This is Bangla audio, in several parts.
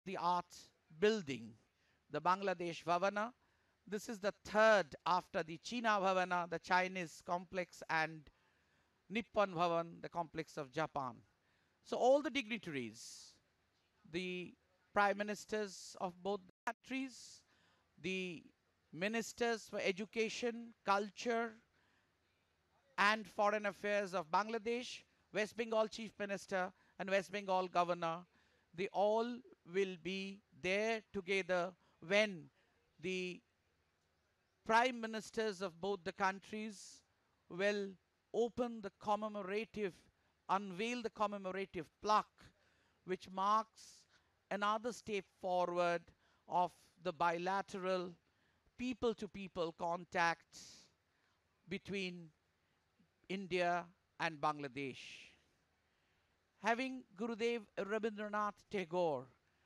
the art building, the Bangladesh Bhavana. This is the third after the China Bhavana, the Chinese complex, and Nippon Bhavan, the complex of Japan. So all the dignitaries, the prime ministers of both countries, the ministers for education, culture, and foreign affairs of Bangladesh, West Bengal chief minister, and West Bengal governor, they all will be there together when the prime ministers of both the countries will open the commemorative, unveil the commemorative plaque, which marks another step forward of the bilateral people to people contact between India and Bangladesh. Having Gurudev Rabindranath Tagore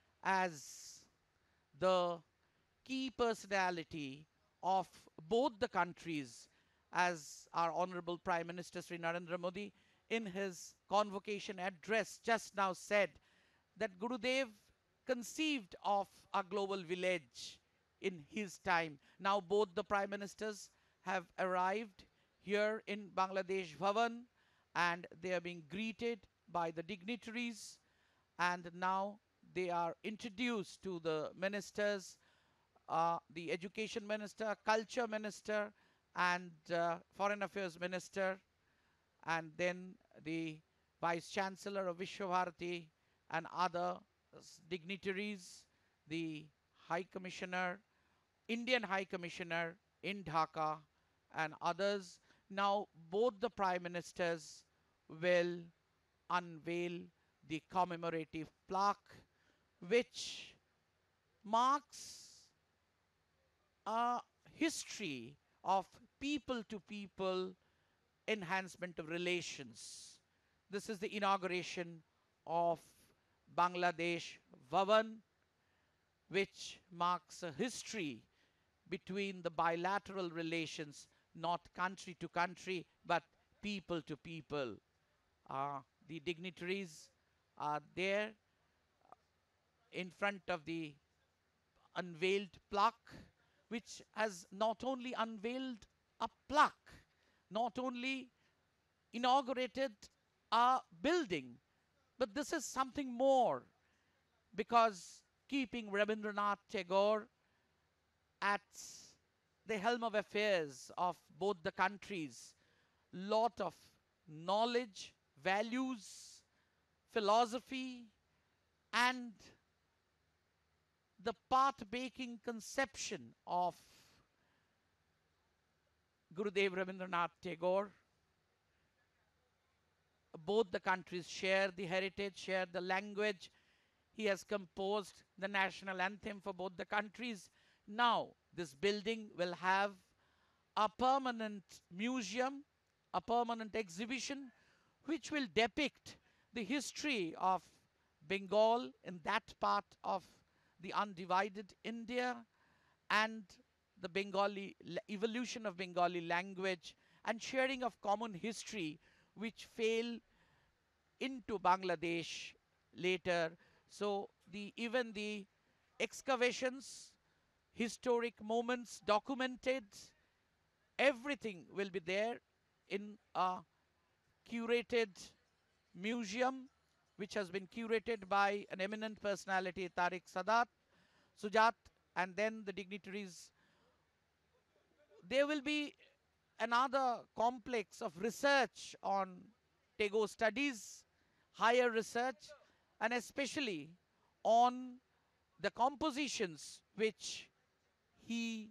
as the key personality of both the countries, as our Honorable Prime Minister Sri Narendra Modi in his convocation address just now said, that Gurudev conceived of a global village in his time. Now both the prime ministers have arrived here in Bangladesh Bhavan, and they are being greeted by the dignitaries, and now they are introduced to the ministers, the education minister, culture minister, and foreign affairs minister, and then the vice chancellor of Vishwabharati and other dignitaries, the high commissioner, Indian high commissioner in Dhaka, and others. Now both the prime ministers will unveil the commemorative plaque, which marks a history of people to people enhancement of relations. This is the inauguration of Bangladesh Bhavan, which marks a history between the bilateral relations, not country to country, but people to people. The dignitaries are there in front of the unveiled plaque, which has not only unveiled a plaque, not only inaugurated a building, but this is something more, because keeping Rabindranath Tagore at the helm of affairs of both the countries, lot of knowledge, values, philosophy, and the path-making conception of Gurudev Rabindranath Tagore. Both the countries share the heritage, share the language. He has composed the national anthem for both the countries. Now, this building will have a permanent museum, a permanent exhibition, which will depict the history of Bengal in that part of the undivided India, and the Bengali evolution of Bengali language and sharing of common history, which fell into Bangladesh later. So even the excavations, historic moments documented, everything will be there in a curated museum, which has been curated by an eminent personality, Tariq Sujat, and then the dignitaries. There will be another complex of research on Tego studies, higher research, and especially on the compositions which he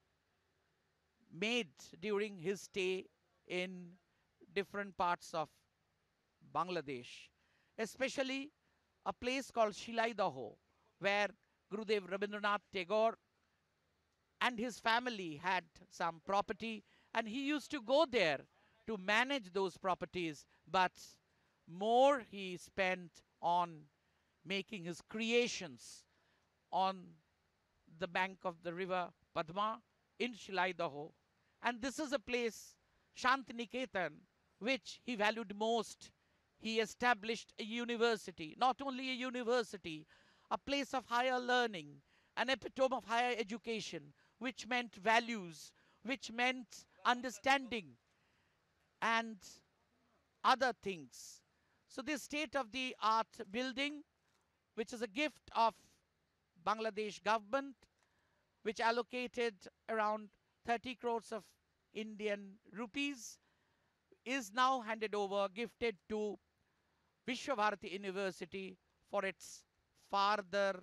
made during his stay in different parts of Bangladesh, especially a place called Shilaidaho, where Gurudev Rabindranath Tagore and his family had some property, and he used to go there to manage those properties, but more he spent on making his creations on the bank of the river Padma in Shilaidaho. And this is a place, Shantiniketan, which he valued most. He established a university, not only a university, a place of higher learning, an epitome of higher education, which meant values, which meant understanding and other things. So this state-of-the-art building, which is a gift of Bangladesh government, which allocated around 30 crores of Indian rupees, is now handed over, gifted to Vishwabharati University for its further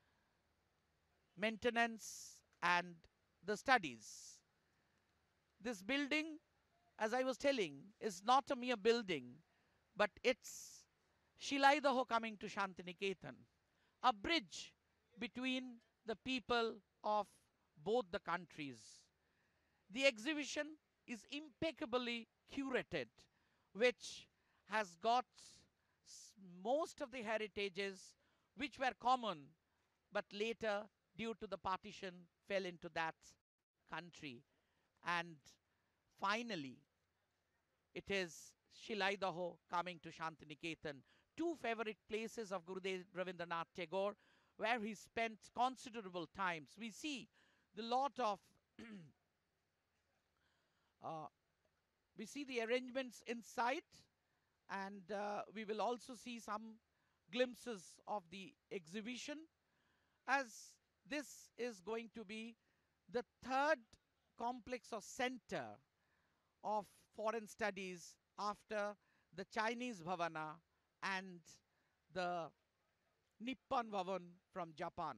maintenance and the studies. This building, as I was telling, is not a mere building, but it's Shilaidaho coming to Shantiniketan, a bridge between the people of both the countries. The exhibition is impeccably curated, which has got most of the heritages which were common, but later, due to the partition, fell into that country. And finally, it is Shilaidaho coming to Shantiniketan, two favorite places of Gurudev Rabindranath Tagore, where he spent considerable times. We see the lot of uh, we see the arrangements inside, and we will also see some glimpses of the exhibition, as this is going to be the third complex or center of foreign studies after the Chinese Bhavana and the Nippon Bhavan from Japan.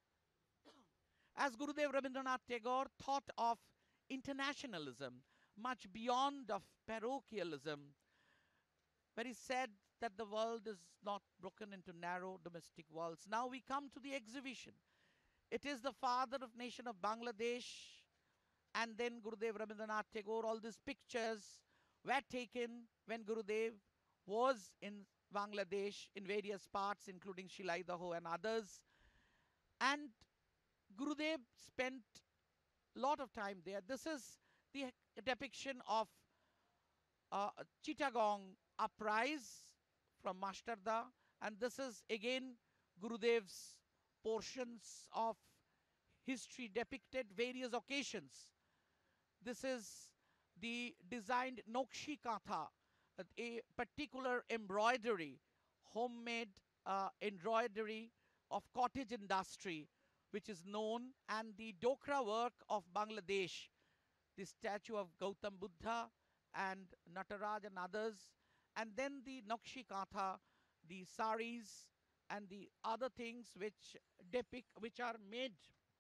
As Gurudev Rabindranath Tagore thought of internationalism much beyond of parochialism, where he said that the world is not broken into narrow domestic worlds. Now we come to the exhibition. It is the father of nation of Bangladesh, and then Gurudev Rabindranath Tagore. All these pictures were taken when Gurudev was in Bangladesh in various parts, including Shilaidaho and others. And Gurudev spent a lot of time there. This is the depiction of Chittagong uprise from Mashtarda, and this is again Gurudev's portions of history depicted various occasions. This is the designed Nokshi Katha, a particular embroidery, homemade embroidery of cottage industry, which is known, and the Dokra work of Bangladesh, the statue of Gautam Buddha and Nataraj and others, and then the Nakshi Katha, the saris and the other things which depict, which are made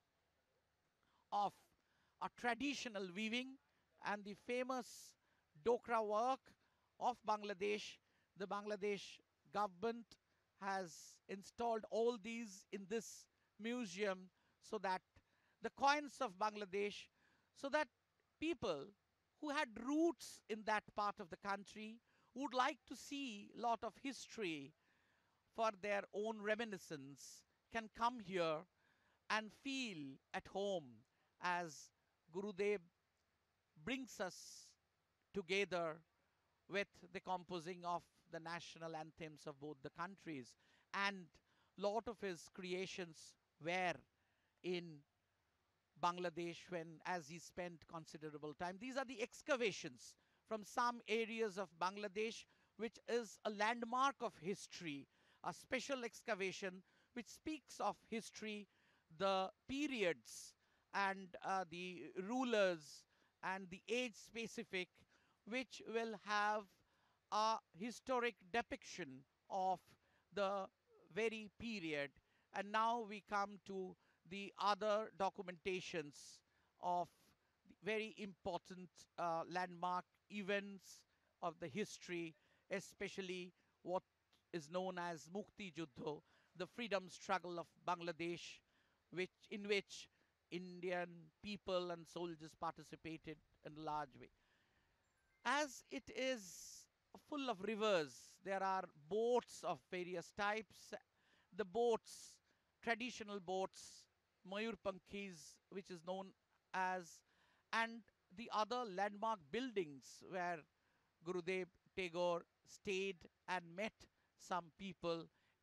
of a traditional weaving, and the famous Dokra work of Bangladesh. The Bangladesh government has installed all these in this museum, so that the coins of Bangladesh, so that people who had roots in that part of the country would like to see a lot of history for their own reminiscence can come here and feel at home, as Gurudev brings us together with the composing of the national anthems of both the countries. And lot of his creations were in Bangladesh when, as he spent considerable time. These are the excavations from some areas of Bangladesh, which is a landmark of history, a special excavation which speaks of history, the periods and the rulers and the age specific, which will have a historic depiction of the very period. And now we come to the other documentations of very important landmark events of the history, especially what is known as Mukti Juddho, the freedom struggle of Bangladesh, in which Indian people and soldiers participated in a large way. As it is full of rivers, there are boats of various types. The boats, traditional boats, Mayurpankhis, which is known as, and the other landmark buildings where Gurudev Tagore stayed and met some people,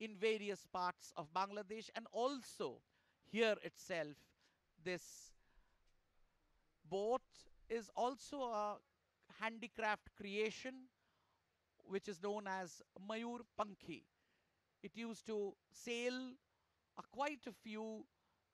in various parts of Bangladesh, and also here itself. This boat is also a handicraft creation which is known as Mayur Pankhi. It used to sail quite a few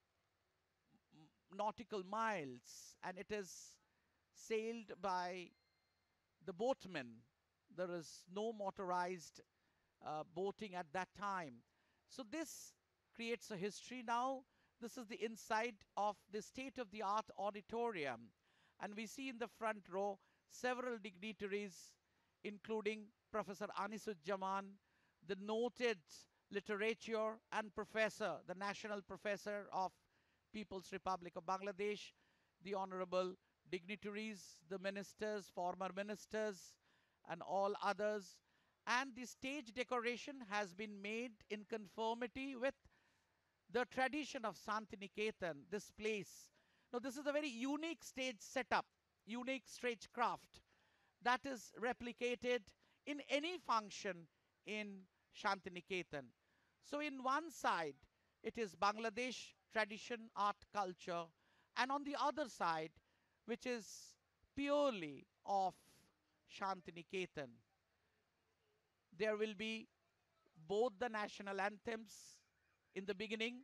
nautical miles, and it is sailed by the boatmen. There is no motorized boating at that time. So this creates a history. Now this is the inside of the state-of-the-art auditorium, and we see in the front row several dignitaries, including Professor Anisuzzaman, the noted literature and professor, the national professor of People's Republic of Bangladesh, the honorable dignitaries, the ministers, former ministers, and all others. And the stage decoration has been made in conformity with the tradition of Santiniketan, this place. Now, this is a very unique stage setup, unique stagecraft that is replicated in any function in Shantiniketan. So, in one side, it is Bangladesh tradition, art, culture, and on the other side, which is purely of Shantiniketan. There will be both the national anthems in the beginning,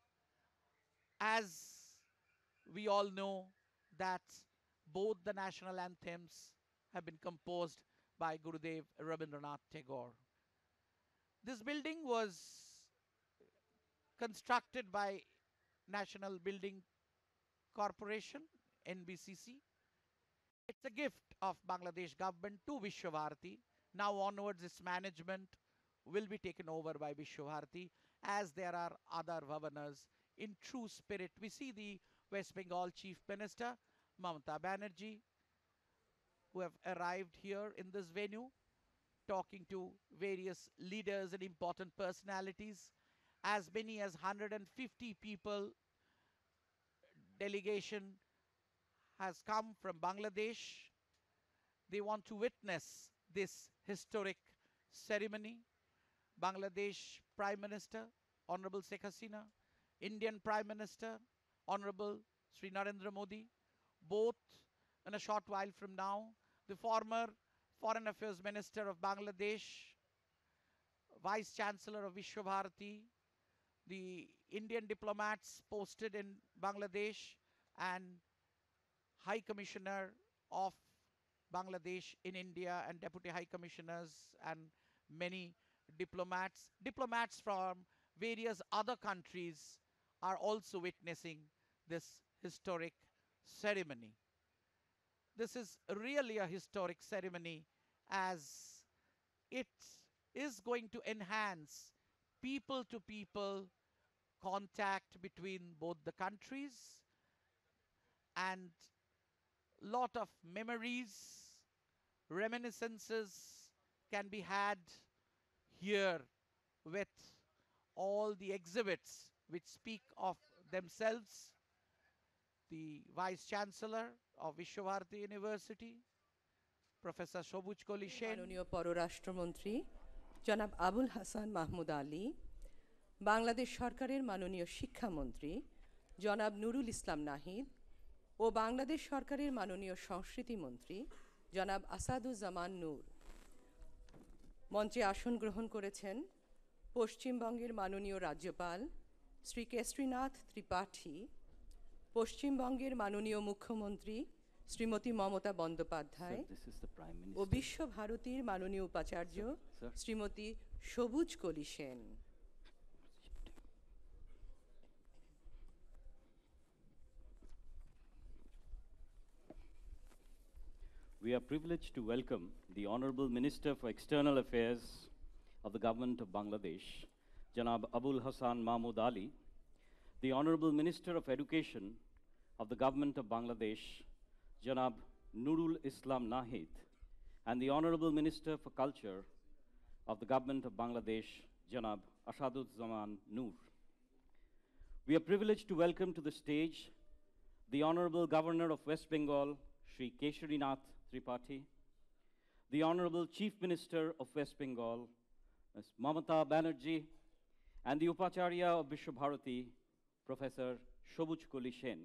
as we all know that both the national anthems have been composed by Gurudev Rabindranath Tagore. This building was constructed by National Building Corporation, NBCC. It's a gift of Bangladesh government to Vishwabharati. Now onwards, its management will be taken over by Vishwabharati, as there are other Bhavanas. In true spirit, we see the West Bengal Chief Minister, Mamata Banerjee, who have arrived here in this venue, talking to various leaders and important personalities. As many as 150 people delegation has come from Bangladesh. They want to witness this historic ceremony. Bangladesh Prime Minister, Honorable Sheikh Hasina, Indian Prime Minister, Honorable Sri Narendra Modi, both in a short while from now. The former Foreign Affairs Minister of Bangladesh, Vice Chancellor of Vishwabharati, the Indian diplomats posted in Bangladesh, and High Commissioner of Bangladesh in India, and Deputy High Commissioners, and many diplomats. Diplomats from various other countries are also witnessing this historic ceremony. This is really a historic ceremony, as it is going to enhance people to people contact between both the countries, and lot of memories, reminiscences can be had here with all the exhibits which speak of themselves. The Vice Chancellor of Vishwabharati University, Professor Shobuj Koli Sen, মাননীয় পররাষ্ট্রমন্ত্রী জনাব আবুল হাসান মাহমুদ আলী, বাংলাদেশ সরকারের মাননীয় শিক্ষামন্ত্রী জনাব নুরুল ইসলাম নাহিদ ও বাংলাদেশ সরকারের মাননীয় সংস্কৃতি মন্ত্রী জনাব আসাদুজ্জামান নূর। মঞ্চে আসন গ্রহণ করেছেন পশ্চিমবঙ্গের মাননীয় রাজ্যপাল শ্রী কেশরীনাথ ত্রিপাঠী, পশ্চিমবঙ্গের মাননীয় মুখ্যমন্ত্রী শ্রীমতী মমতা বন্দ্যোপাধ্যায় ও বিশ্বভারতীর মাননীয় উপাচার্য শ্রীমতী সবুজ কলি Sen. We are privileged to welcome the Honorable Minister for External Affairs of the Government of Bangladesh, Janab Abul Hassan Mahmud Ali, the Honorable Minister of Education of the Government of Bangladesh, Janab Nurul Islam Nahid, and the Honorable Minister for Culture of the Government of Bangladesh, Janab Asaduzzaman Noor. We are privileged to welcome to the stage the Honorable Governor of West Bengal, Shri Kesharinath Tripathi, the Honorable Chief Minister of West Bengal, Ms. Mamata Banerjee, and the Upacharya of Vishwabharati, Professor Shobuj Koli Sen.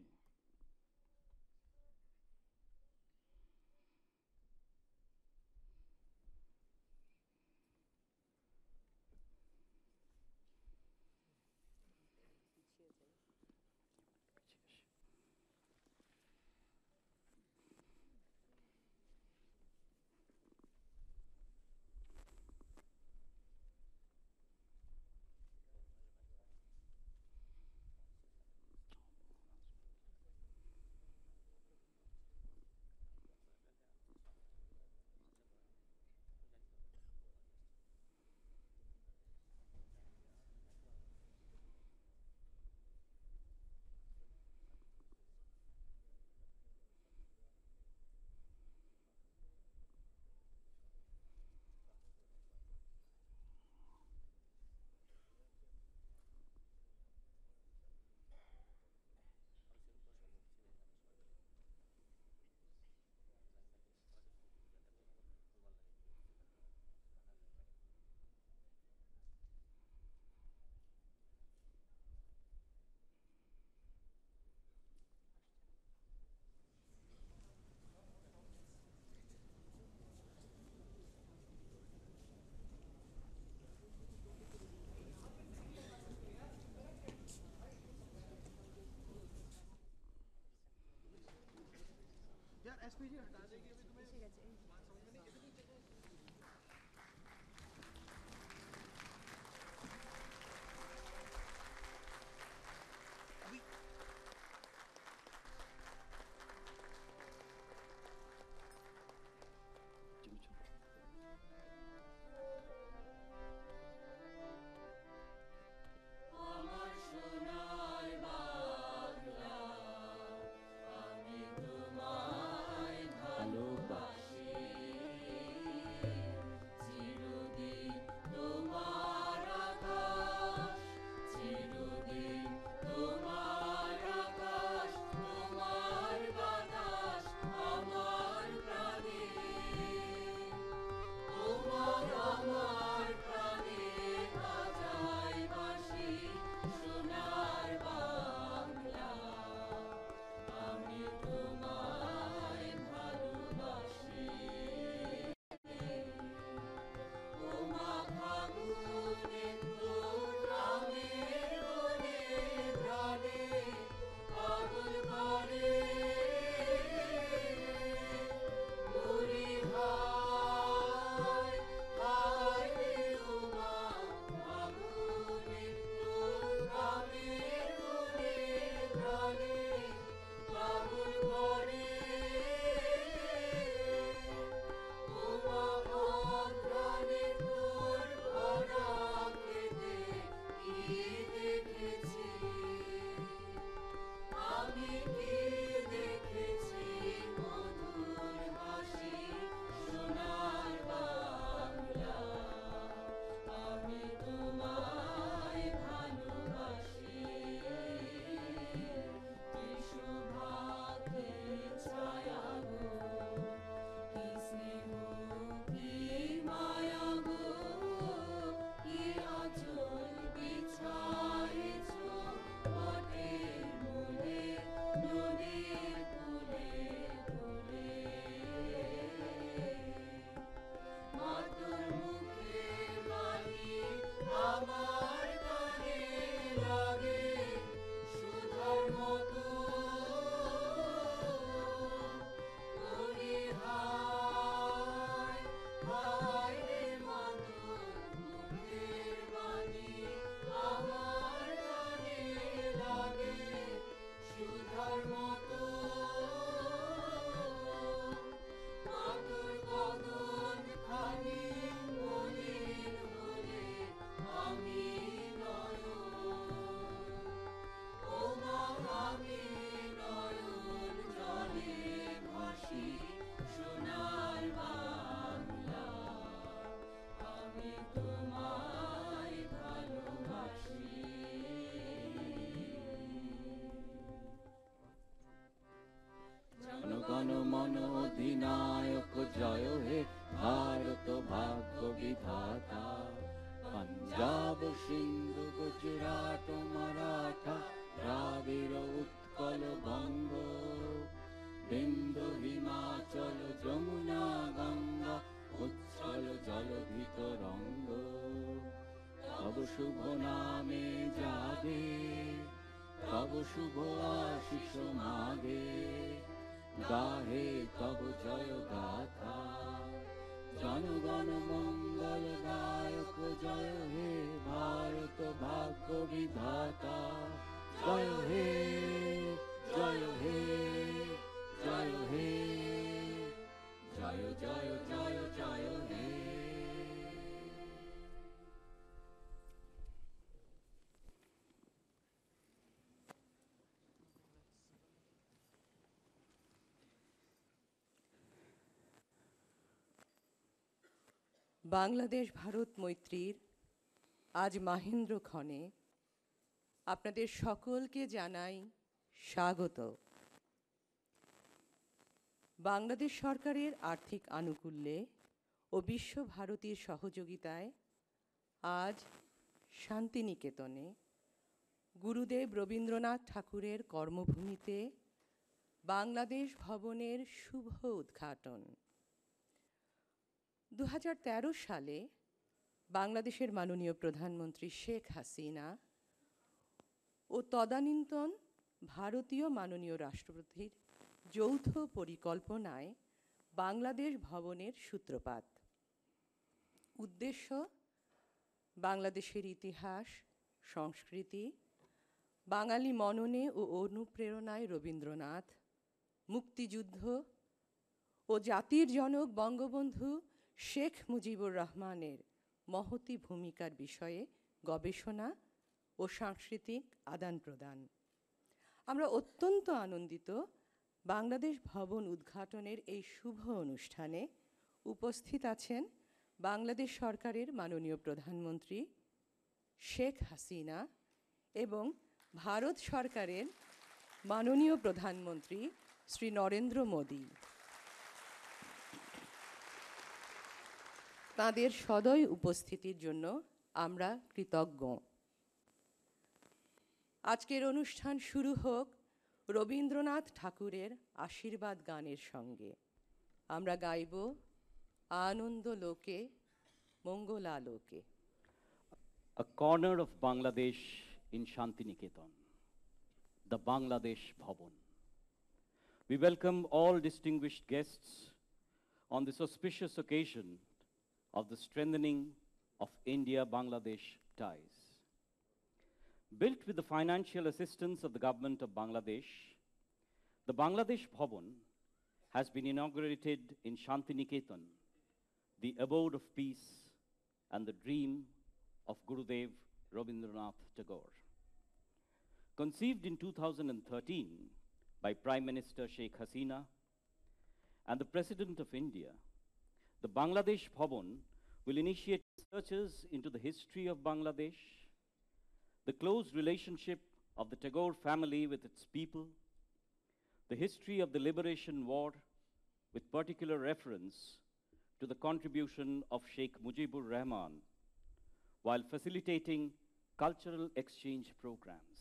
অধিনায়ক জয় হে ভারত ভাগ্য বিধাতা পাঞ্জাব সিন্ধু গুজরাট মারাঠা দ্রাবিড় উৎকল বঙ্গ বিন্দু হিমাচল যমুনা গঙ্গা উচ্ছল জলধিত রঙ্গ তব শুভ নামে জাগে তব শুভ আশিস মাগে গাহে তব জয় গাথা জনগণ মঙ্গল গায়ক জয় হে ভারত ভাগ্য বিধাতা জয় হে জয় হে জয় হে জয় জয় জয় জয় হে। বাংলাদেশ ভারত মৈত্রীর আজ মাহেন্দ্রক্ষণে আপনাদের সকলকে জানাই স্বাগত। বাংলাদেশ সরকারের আর্থিক আনুকূল্যে ও বিশ্বভারতীর সহযোগিতায় আজ শান্তিনিকেতনে গুরুদেব রবীন্দ্রনাথ ঠাকুরের কর্মভূমিতে বাংলাদেশ ভবনের শুভ উদ্ঘাটন। 2013 সালে বাংলাদেশের মাননীয় প্রধানমন্ত্রী শেখ হাসিনা ও তদানীন্তন ভারতীয় মাননীয় রাষ্ট্রপতির যৌথ পরিকল্পনায় বাংলাদেশ ভবনের সূত্রপাত। উদ্দেশ্য বাংলাদেশের ইতিহাস সংস্কৃতি বাঙালি মননে ও অনুপ্রেরণায় রবীন্দ্রনাথ মুক্তিযুদ্ধ ও জাতির জনক বঙ্গবন্ধু শেখ মুজিবুর রহমানের মহতী ভূমিকার বিষয়ে গবেষণা ও সাংস্কৃতিক আদান প্রদান। আমরা অত্যন্ত আনন্দিত বাংলাদেশ ভবন উদ্ঘাটনের এই শুভ অনুষ্ঠানে উপস্থিত আছেন বাংলাদেশ সরকারের মাননীয় প্রধানমন্ত্রী শেখ হাসিনা এবং ভারত সরকারের মাননীয় প্রধানমন্ত্রী শ্রী নরেন্দ্র মোদী। তাদের সদয় উপস্থিতির জন্য আমরা কৃতজ্ঞ। আজকের অনুষ্ঠান শুরু হোক রবীন্দ্রনাথ ঠাকুরের আশীর্বাদ গানের সঙ্গে। আমরা গাইব আনন্দ লোকে মঙ্গলালোকে। A corner of Bangladesh in Shantiniketan, the Bangladesh Bhavan. We welcome all distinguished guests on this auspicious occasion of the strengthening of India-Bangladesh ties. Built with the financial assistance of the government of Bangladesh, the Bangladesh Bhavan has been inaugurated in Shantiniketan, the abode of peace and the dream of Gurudev Rabindranath Tagore. Conceived in 2013 by Prime Minister Sheikh Hasina and the President of India, the Bangladesh Bhavan will initiate researches into the history of Bangladesh, the close relationship of the Tagore family with its people, the history of the Liberation War, with particular reference to the contribution of Sheikh Mujibur Rahman, while facilitating cultural exchange programs.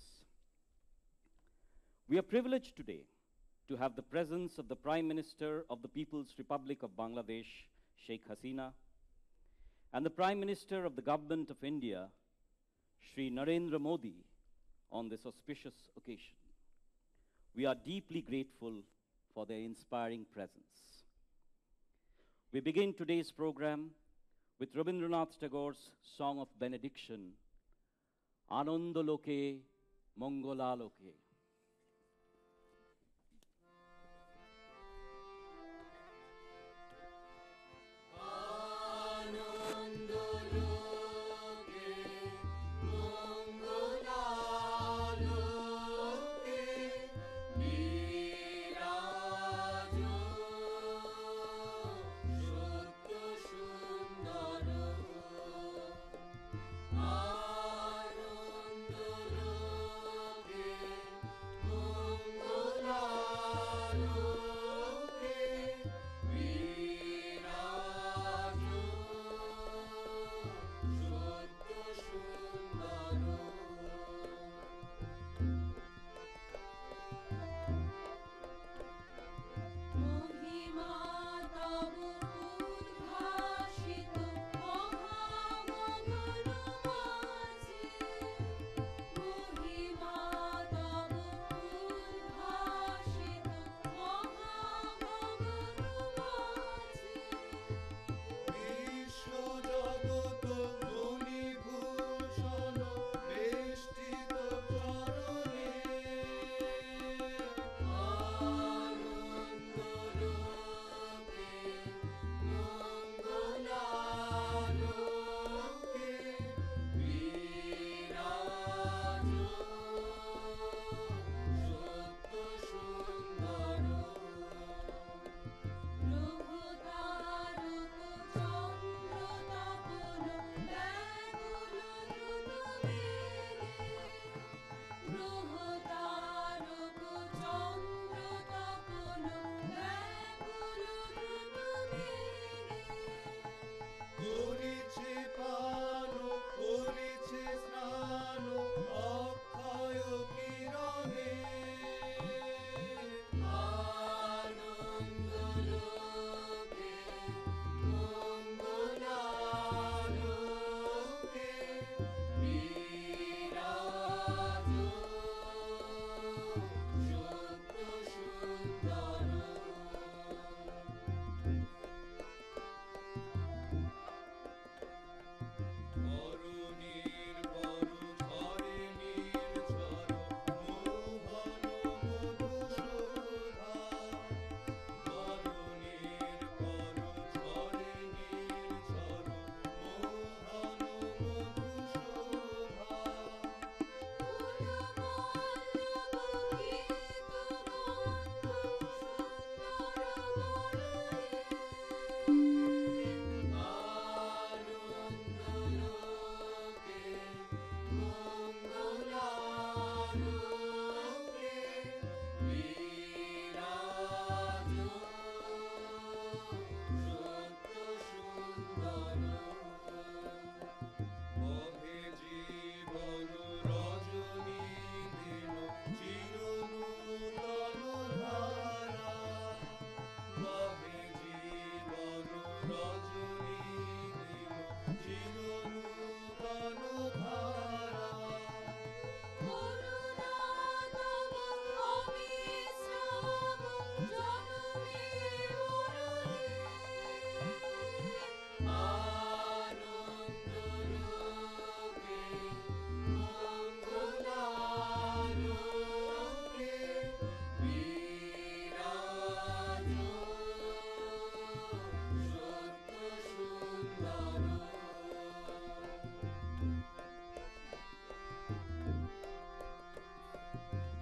We are privileged today to have the presence of the Prime Minister of the People's Republic of Bangladesh, Sheikh Hasina, and the Prime Minister of the Government of India, Shri Narendra Modi, on this auspicious occasion. We are deeply grateful for their inspiring presence. We begin today's program with Rabindranath Tagore's Song of Benediction, Ananda Loke, Mongola Loke.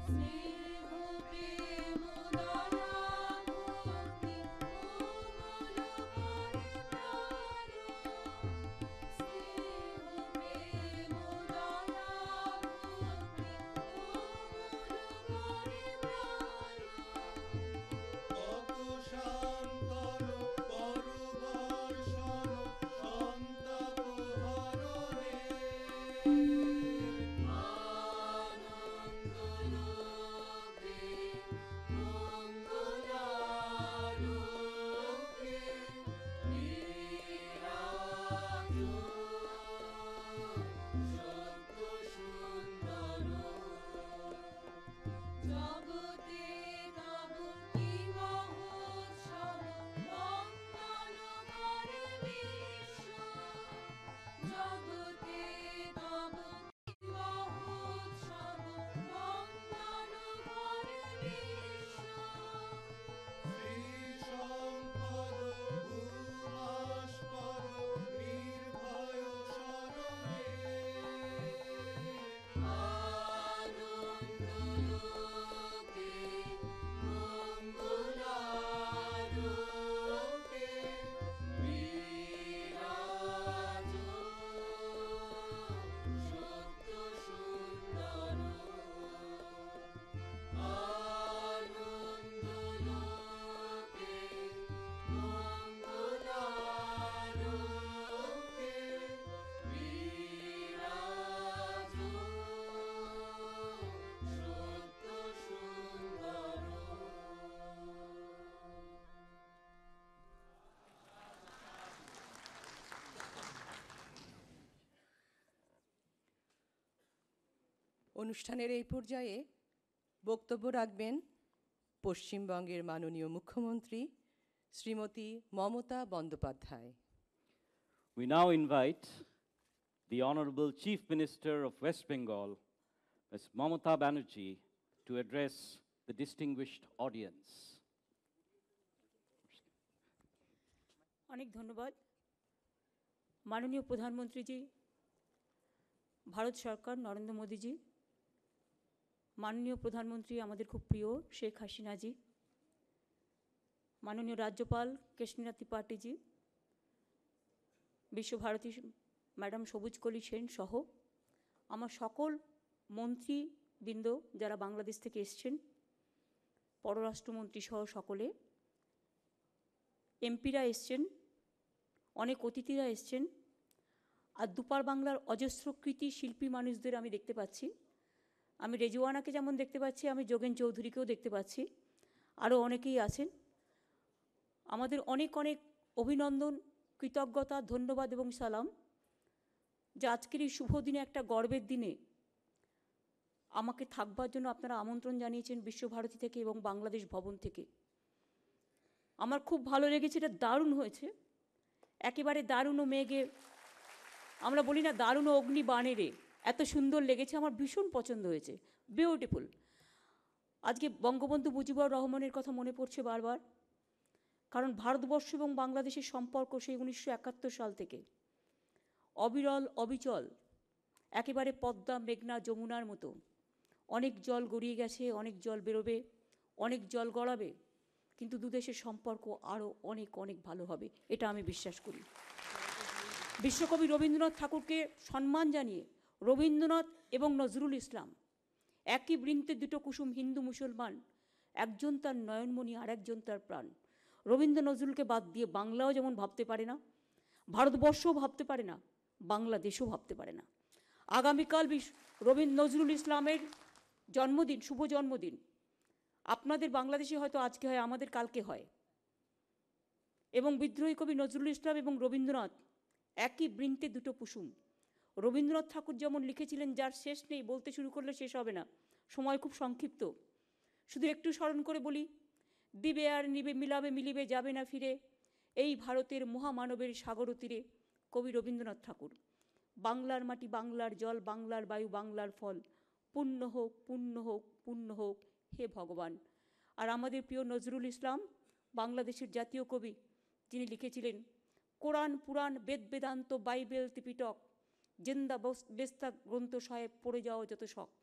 অনুষ্ঠানের এই পর্যায়ে বক্তব্য রাখবেন পশ্চিমবঙ্গের মাননীয় মুখ্যমন্ত্রী Shrimati Mamata Bandyopadhyay. We now invite the Honorable Chief Minister of West Bengal, Ms. Mamata Banerjee, to address the distinguished audience. অনেক ধন্যবাদ। মাননীয় প্রধানমন্ত্রীজি, ভারত সরকার নরেন্দ্র মোদীজি, মাননীয় প্রধানমন্ত্রী আমাদের খুব প্রিয় শেখ হাসিনাজি, মাননীয় রাজ্যপাল কৃষ্ণনাথ ত্রিপাঠীজি, বিশ্বভারতী ম্যাডাম সবুজকলি সেন সহ আমার সকল মন্ত্রীবৃন্দ যারা বাংলাদেশ থেকে এসছেন, পররাষ্ট্রমন্ত্রী সহ সকলে, এমপিরা এসছেন, অনেক অতিথিরা এসছেন, আর দুপার বাংলার অজস্র কৃতি শিল্পী মানুষদের আমি দেখতে পাচ্ছি। আমি রেজওয়ানাকে যেমন দেখতে পাচ্ছি, আমি যোগেন চৌধুরীকেও দেখতে পাচ্ছি, আরও অনেকেই আছেন। আমাদের অনেক অনেক অভিনন্দন, কৃতজ্ঞতা, ধন্যবাদ এবং সালাম যে আজকের এই শুভ দিনে, একটা গর্বের দিনে আমাকে থাকবার জন্য আপনারা আমন্ত্রণ জানিয়েছেন বিশ্বভারতী থেকে এবং বাংলাদেশ ভবন থেকে। আমার খুব ভালো লেগেছে, এটা দারুণ হয়েছে, একেবারে দারুণ। ও মেঘে আমরা বলি না দারুণ অগ্নি বাণেরে, এত সুন্দর লেগেছে, আমার ভীষণ পছন্দ হয়েছে, বিউটিফুল। আজকে বঙ্গবন্ধু মুজিবুর রহমানের কথা মনে পড়ছে বারবার, কারণ ভারতবর্ষ এবং বাংলাদেশের সম্পর্ক সেই 1971 সাল থেকে অবিরল অবিচল, একেবারে পদ্মা মেঘনা যমুনার মতো। অনেক জল গড়িয়ে গেছে, অনেক জল বেরোবে, অনেক জল গড়াবে, কিন্তু দুদেশের সম্পর্ক আরও অনেক অনেক ভালো হবে, এটা আমি বিশ্বাস করি। বিশ্বকবি রবীন্দ্রনাথ ঠাকুরকে সম্মান জানিয়ে রবীন্দ্রনাথ এবং নজরুল ইসলাম একই বৃন্তে দুটো কুসুম, হিন্দু মুসলমান, একজন তার নয়নমণি আর একজন তার প্রাণ। রবীন্দ্র নজরুলকে বাদ দিয়ে বাংলাও যেমন ভাবতে পারে না, ভারতবর্ষও ভাবতে পারে না, বাংলাদেশও ভাবতে পারে না। আগামীকাল রবীন্দ্র নজরুল ইসলামের জন্মদিন, শুভ জন্মদিন। আপনাদের বাংলাদেশে হয়তো আজকে হয়, আমাদের কালকে হয়। এবং বিদ্রোহী কবি নজরুল ইসলাম এবং রবীন্দ্রনাথ একই বৃন্তে দুটো কুসুম। রবীন্দ্রনাথ ঠাকুর যেমন লিখেছিলেন, যার শেষ নেই, বলতে শুরু করলে শেষ হবে না, সময় খুব সংক্ষিপ্ত, শুধু একটু স্মরণ করে বলি। দিবে আর নিবে, মিলাবে মিলিবে, যাবে না ফিরে, এই ভারতের মহামানবের সাগর তীরে। কবি রবীন্দ্রনাথ ঠাকুর। বাংলার মাটি, বাংলার জল, বাংলার বায়ু, বাংলার ফল, পুণ্য হোক, পুণ্য হোক, পুণ্য হোক, হে ভগবান। আর আমাদের প্রিয় নজরুল ইসলাম, বাংলাদেশের জাতীয় কবি, যিনি লিখেছিলেন, Quran Purana Veda Vedanta Bible Tripitaka, Zend Avesta Granth Sahib, পড়ে যাও যত শখ।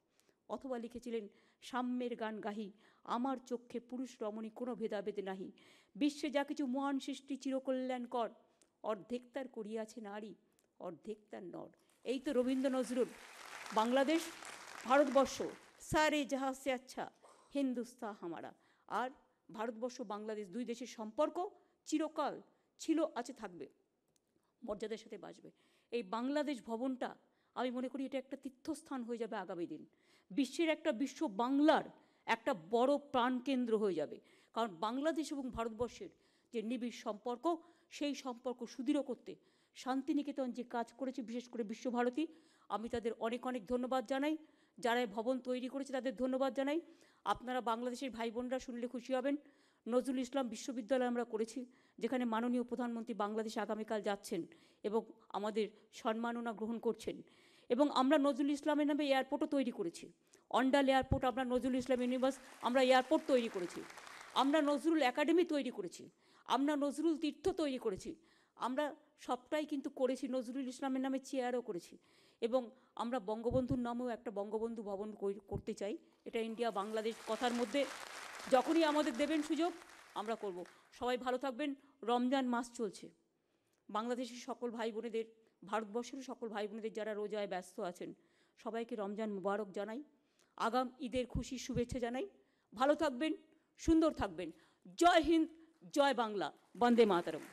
অথবা লিখেছিলেন সাম্যের গান গাহি, আমার চক্ষে পুরুষ রমণী কোনো ভেদাভেদ নাহি, বিশ্বে যা কিছু মহান সৃষ্টি চিরকল্যাণকর, অর্ধেক তার করিয়াছে নারী, অর্ধেক তার নর। এই তো রবীন্দ্র নজরুল। বাংলাদেশ ভারতবর্ষ সারে জাহা সে আচ্ছা হিন্দুস্তান হামারা। আর ভারতবর্ষ বাংলাদেশ দুই দেশের সম্পর্ক চিরকাল ছিল, আছে, থাকবে, মর্যাদার সাথে বাঁচবে। এই বাংলাদেশ ভবনটা আমি মনে করি এটা একটা তীর্থস্থান হয়ে যাবে আগামী দিন। বিশ্বের একটা বিশ্ব বাংলার একটা বড় প্রাণকেন্দ্র হয়ে যাবে। কারণ বাংলাদেশ এবং ভারতবর্ষের যে নিবিড় সম্পর্ক, সেই সম্পর্ক সুদৃঢ় করতে শান্তিনিকেতন যে কাজ করেছে, বিশেষ করে বিশ্বভারতী, আমি তাদের অনেক অনেক ধন্যবাদ জানাই। যারা ভবন তৈরি করেছে তাদের ধন্যবাদ জানাই। আপনারা বাংলাদেশের ভাই বোনরা শুনলে খুশি হবেন, নজরুল ইসলাম বিশ্ববিদ্যালয় আমরা করেছি, যেখানে মাননীয় প্রধানমন্ত্রী বাংলাদেশে আগামীকাল যাচ্ছেন এবং আমাদের সম্মাননা গ্রহণ করছেন। এবং আমরা নজরুল ইসলামের নামে এয়ারপোর্টও তৈরি করেছি। অন্ডাল এয়ারপোর্ট, আমরা নজরুল ইসলাম ইউনিভার্স, আমরা এয়ারপোর্ট তৈরি করেছি। আমরা নজরুল একাডেমি তৈরি করেছি, আমরা নজরুল তীর্থ তৈরি করেছি, আমরা সবটাই কিন্তু করেছি। নজরুল ইসলামের নামে চেয়ারও করেছি। এবং আমরা বঙ্গবন্ধুর নামেও একটা বঙ্গবন্ধু ভবন করতে চাই। এটা ইন্ডিয়া বাংলাদেশ কথার মধ্যে যখনই আমাদের দেবেন সুযোগ আমরা করব। সবাই ভালো থাকবেন। রমজান মাস চলছে, বাংলাদেশের সকল ভাই বোনেদের, ভারতবর্ষের সকল ভাই বোনেদের যারা রোজায় ব্যস্ত আছেন, সবাইকে রমজান মুবারক জানাই, আগাম ঈদের খুশির শুভেচ্ছা জানাই। ভালো থাকবেন, সুন্দর থাকবেন। জয় হিন্দ, জয় বাংলা, বন্দে মাতরম।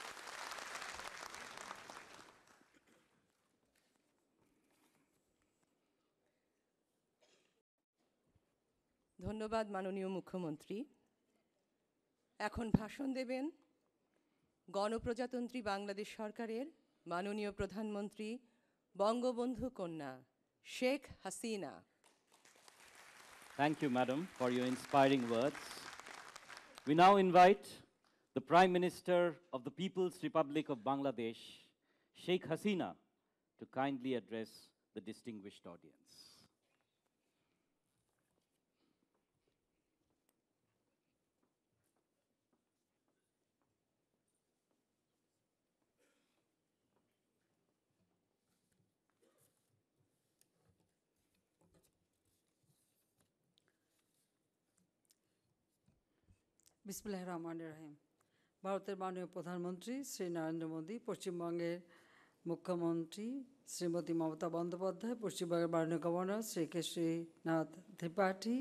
ধন্যবাদ মাননীয় মুখ্যমন্ত্রী। এখন ভাষণ দেবেন গণপ্রজাতন্ত্রী বাংলাদেশ সরকারের মাননীয় প্রধানমন্ত্রী বঙ্গবন্ধু কন্যা Sheikh Hasina. Thank you, Madam, for your inspiring words. We now invite the Prime Minister of the People's Republic of Bangladesh, Sheikh Hasina, to kindly address the distinguished audience. বিসমিল্লাহির রহমানির রহিম। ভারতের মাননীয় প্রধানমন্ত্রী শ্রী নরেন্দ্র মোদী, পশ্চিমবঙ্গের মুখ্যমন্ত্রী শ্রীমতী মমতা বন্দ্যোপাধ্যায়, পশ্চিমবঙ্গের মাননীয় গভর্নর শ্রী কেশরীনাথ ত্রিপাঠী,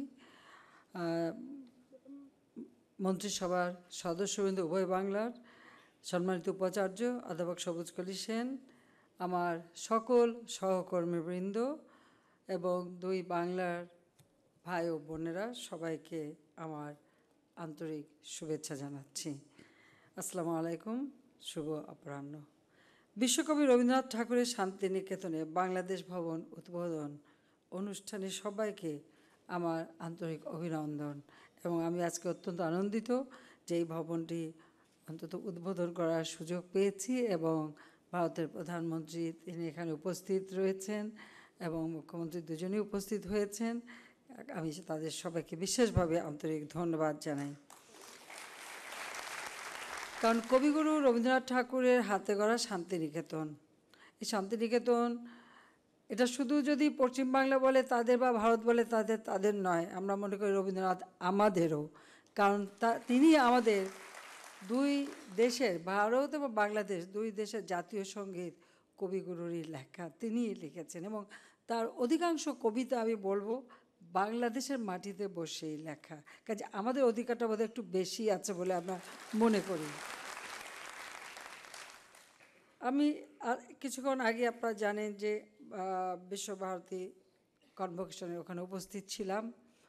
মন্ত্রিসভার সদস্যবৃন্দ উভয় বাংলার, সম্মানিত উপাচার্য অধ্যাপক সবুজকলি সেন, আমার সকল সহকর্মীবৃন্দ এবং দুই বাংলার ভাই ও বোনেরা, সবাইকে আমার আন্তরিক শুভেচ্ছা জানাচ্ছি। আসসালামু আলাইকুম, শুভ অপরাহ্ন। বিশ্বকবি রবীন্দ্রনাথ ঠাকুরের শান্তিনিকেতনে বাংলাদেশ ভবন উদ্বোধন অনুষ্ঠানে সবাইকে আমার আন্তরিক অভিনন্দন। এবং আমি আজকে অত্যন্ত আনন্দিত যে এই ভবনটি অন্তত উদ্বোধন করার সুযোগ পেয়েছি এবং ভারতের প্রধানমন্ত্রী তিনি এখানে উপস্থিত রয়েছেন এবং মুখ্যমন্ত্রী দুজনেই উপস্থিত হয়েছেন। আমি তাদের সবাইকে বিশেষভাবে আন্তরিক ধন্যবাদ জানাই। কারণ কবিগুরু রবীন্দ্রনাথ ঠাকুরের হাতে গড়া শান্তিনিকেতন, এই শান্তিনিকেতন এটা শুধু যদি পশ্চিমবাংলা বলে তাদের বা ভারত বলে তাদের নয়, আমরা মনে করি রবীন্দ্রনাথ আমাদেরও। কারণ তিনি আমাদের দুই দেশের, ভারত এবং বাংলাদেশ দুই দেশের জাতীয় সঙ্গীত কবিগুরুরই লেখা, তিনিই লিখেছেন। এবং তার অধিকাংশ কবিতা আমি বলবো বাংলাদেশের মাটিতে বসেই লেখা, কাজে আমাদের অধিকারটা বোধহয় একটু বেশি আছে বলে আমরা মনে করি। আমি কিছুক্ষণ আগে আপনারা জানেন যে বিশ্বভারতী কনভোকেশনে ওখানে উপস্থিত ছিলাম।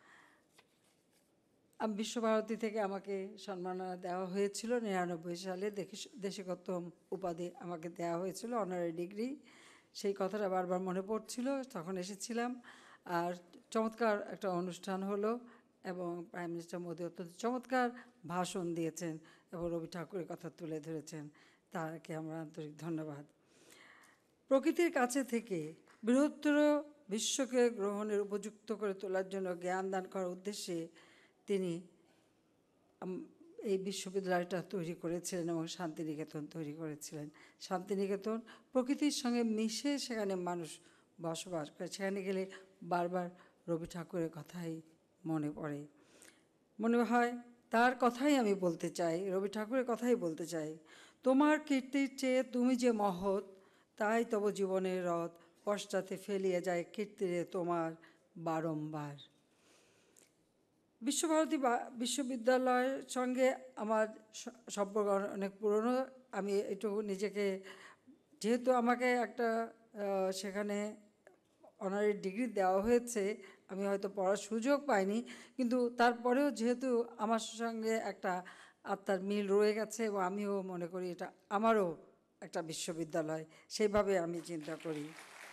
আমি বিশ্বভারতী থেকে আমাকে সম্মাননা দেওয়া হয়েছিল 99 সালে, দেশিকোত্তম উপাধি আমাকে দেওয়া হয়েছিল, অনারারি ডিগ্রি। সেই কথাটা বারবার মনে পড়ছিল, তখন এসেছিলাম। আর চমৎকার একটা অনুষ্ঠান হলো এবং প্রাইম মিনিস্টার মোদী অত্যন্ত চমৎকার ভাষণ দিয়েছেন এবং রবি ঠাকুরের কথা তুলে ধরেছেন, তাকে আমরা আন্তরিক ধন্যবাদ। প্রকৃতির কাছে থেকে বৃহত্তর বিশ্বকে গ্রহণের উপযুক্ত করে তোলার জন্য জ্ঞান দান করার উদ্দেশ্যে তিনি এই বিশ্ববিদ্যালয়টা তৈরি করেছিলেন এবং শান্তিনিকেতন তৈরি করেছিলেন। শান্তিনিকেতন প্রকৃতির সঙ্গে মিশে সেখানে মানুষ বসবাস করে, সেখানে গেলে বারবার রবি ঠাকুরের কথাই মনে পড়ে। মনে হয় তার কথাই আমি বলতে চাই, রবি ঠাকুরের কথাই বলতে চাই। তোমার কীর্তির চেয়ে তুমি যে মহৎ, তাই তব জীবনের রথ পশ্চাতে ফেলিয়ে যায় কীর্তিরে তোমার বারংবার। বিশ্বভারতী বিশ্ববিদ্যালয়ের সঙ্গে আমার সম্পর্ক অনেক পুরনো। আমি এটুকু নিজেকে, যেহেতু আমাকে একটা সেখানে অনারি ডিগ্রি দেওয়া হয়েছে, আমি হয়তো পড়ার সুযোগ পাইনি, কিন্তু তারপরেও যেহেতু আমার সঙ্গে একটা আত্মার মিল রয়ে গেছে এবং আমিও মনে করি এটা আমারও একটা বিশ্ববিদ্যালয়, সেইভাবে আমি চিন্তা করি।